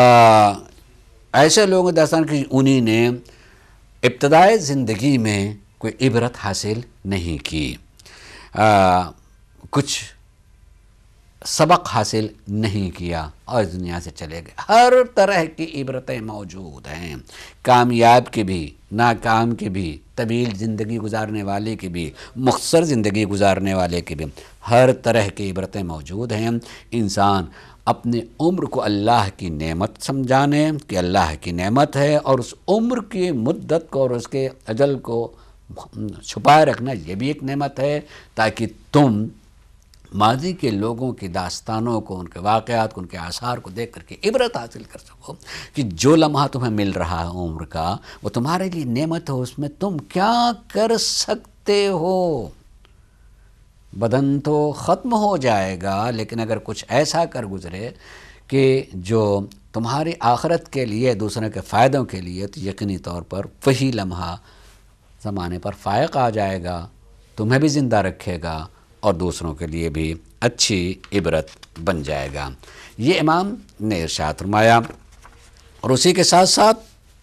ایسے لوگوں کی داستان کہ انہی نے ابتدائی زندگی میں کوئی عبرت حاصل نہیں کی، کچھ سبق حاصل نہیں کیا اور اس دنیا سے چلے گئے۔ ہر طرح کی عبرتیں موجود ہیں، کامیاب کی بھی، ناکام کی بھی، طویل زندگی گزارنے والے کی بھی، مختصر زندگی گزارنے والے کی بھی، ہر طرح کی عبرتیں موجود ہیں۔ انسان اپنی عمر کو اللہ کی نعمت سمجھانے کہ اللہ کی نعمت ہے، اور اس عمر کی مدت کو اور اس کے اجل کو چھپائے رکھنا یہ بھی ایک نعمت ہے، تاکہ تم ماضی کے لوگوں کی داستانوں کو، ان کے واقعات کو، ان کے آثار کو دیکھ کر کے عبرت حاصل کر سکو کہ جو لمحہ تمہیں مل رہا ہے عمر کا وہ تمہارے لیے نعمت ہو، اس میں تم کیا کر سکتے ہو۔ بدن تو ختم ہو جائے گا، لیکن اگر کچھ ایسا کر گزرے کہ جو تمہاری آخرت کے لیے، دوسروں کے فائدوں کے لیے، تو یقینی طور پر وہی لمحہ زمانے پر فائق آ جائے گا، تمہیں بھی زندہ رکھے گا اور دوسروں کے لیے بھی اچھی عبرت بن جائے گا۔ یہ امام نے ارشاد فرمایا، اور اسی کے ساتھ ساتھ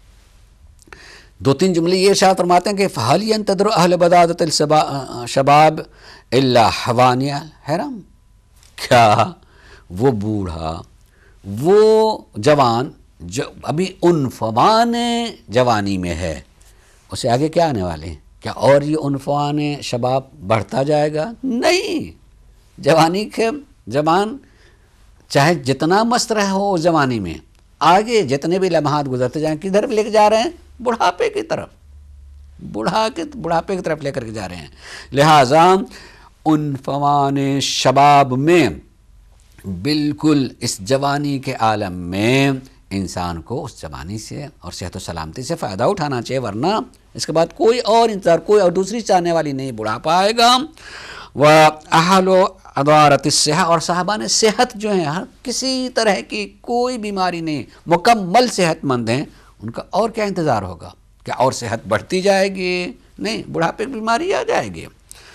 دو تین جملے یہ ارشاد فرماتے ہیں کہ فَهَلْ يَنْتَظِرُ أَهْلُ بَدَادَةِ الشَّبَابِ إِلَّا حَوَانِيَ الْحِرَمِ، کیا وہ بوڑھا، وہ جوان جو ابھی عنفوان جوانی میں ہے، اسے آگے کیا آنے والے ہیں؟ کیا اور یہ عنفوان شباب بڑھتا جائے گا؟ نہیں، جوانی کے جوان چاہے جتنا مست رہے ہو اس جوانی میں، آگے جتنے بھی لمحات گزرتے جائیں کدھر لے کے جا رہے ہیں؟ بڑھاپے کی طرف، بڑھاپے کی طرف لے کر کے جا رہے ہیں۔ لہٰذا عنفوان شباب میں بالکل اس جوانی کے عالم میں انسان کو اس جوانی سے اور صحت و سلامتی سے فائدہ اٹھانا چاہیے، ورنہ اس کے بعد کوئی اور انتظار، کوئی اور دوسری چاہنے والی نہیں بڑھاپا آئے گا۔ وَأَهْلُ عَدَارَةِ الصِّحَّةِ، اور صاحبان صحت جو ہیں، ہر کسی طرح کی کوئی بیماری نہیں، مکمل صحت مند ہیں، ان کا اور کیا انتظار ہوگا؟ کیا اور صحت بڑھتی جائے گی؟ نہیں، بڑھاپے کی بیماری آ جائے گی۔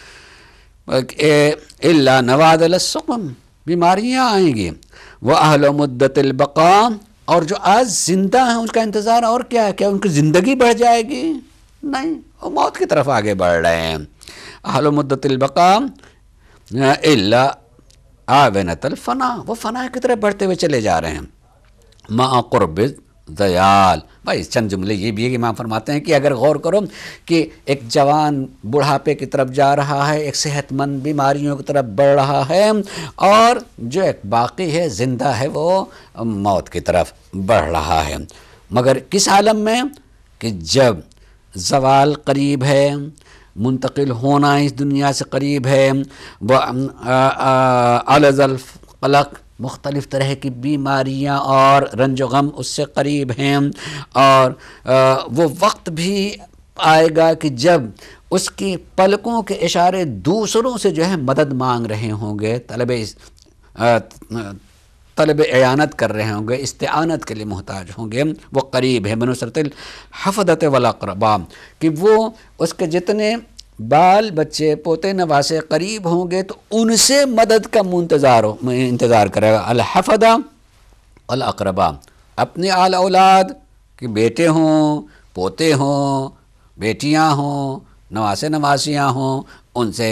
إِلَّا نَوَادِلَ السُّقَمِ، بیماریاں آئیں گی۔ وَأَهْلُ مُدَّةِ الْبَقَاءِ، اور جو آج زندہ ہیں ان کا انتظار اور کیا ہے؟ کیا ان کی زندگی بڑھ جائے گی؟ نہیں، وہ موت کی طرف آگے بڑھ رہے ہیں۔ اہل مدت البقاء الا آونت الفنا، وہ فنا کی طرف بڑھتے ہوئے چلے جا رہے ہیں۔ مع قرب ذیال، بھائی چند جملے یہ بھی ہے کہ امام فرماتے ہیں کہ اگر غور کرو کہ ایک جوان بڑھاپے کی طرف جا رہا ہے، ایک صحت مند بیماریوں کی طرف بڑھ رہا ہے، اور جو ایک باقی ہے زندہ ہے وہ موت کی طرف بڑھ رہا ہے، مگر کس عالم میں؟ کہ جب زوال قریب ہے، منتقل ہونا اس دنیا سے قریب ہے، عَلَزَ الْقَلَقِ، مختلف طرح کی بیماریاں اور رنج و غم اس سے قریب ہیں، اور وہ وقت بھی آئے گا کہ جب اس کی پلکوں کے اشارے دوسروں سے جو ہے مدد مانگ رہے ہوں گے، طلب اعانت کر رہے ہوں گے، استعانت کے لیے محتاج ہوں گے، وہ قریب ہے۔ بنصرت الحفدۃ والاقرباء، کہ وہ اس کے جتنے بال بچے پوتے نواسے قریب ہوں گے تو ان سے مدد کا انتظار کرے گا۔ الحفدہ والاقرباء، اپنے آل اولاد کہ بیٹے ہوں، پوتے ہوں، بیٹیاں ہوں، نواسے نواسیاں ہوں، ان سے۔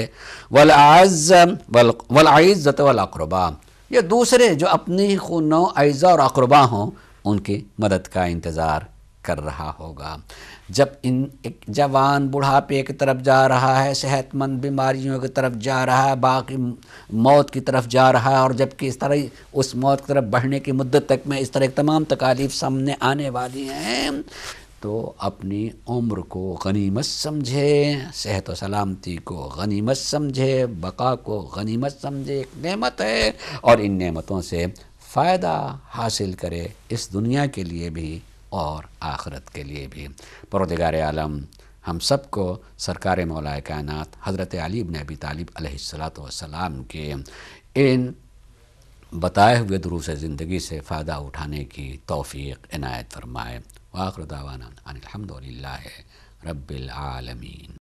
والعزۃ والاقرباء، یا دوسرے جو اپنی خونو اعزاء اور اقربا ہوں ان کی مدد کا انتظار کر رہا ہوگا۔ جب ایک جوان بڑھاپے کی طرف جا رہا ہے، صحت مند بیماریوں کی طرف جا رہا ہے، باقی موت کی طرف جا رہا ہے، اور جبکہ اس طرح اس موت کی طرف بڑھنے کی مدت تک میں اس طرح تمام تکالیف سامنے آنے والی ہیں، تو اپنی عمر کو غنیمت سمجھے، صحت و سلامتی کو غنیمت سمجھے، بقا کو غنیمت سمجھے، ایک نعمت ہے، اور ان نعمتوں سے فائدہ حاصل کرے، اس دنیا کے لیے بھی اور آخرت کے لیے بھی۔ پروردگار عالم ہم سب کو سرکار مولا کائنات حضرت علی بن ابی طالب علیہ السلام کے ان بتائے ہوئے دروس زندگی سے فائدہ اٹھانے کی توفیق عنایت فرمائے۔ وآخر دعوانا ان الحمد للہ رب العالمین۔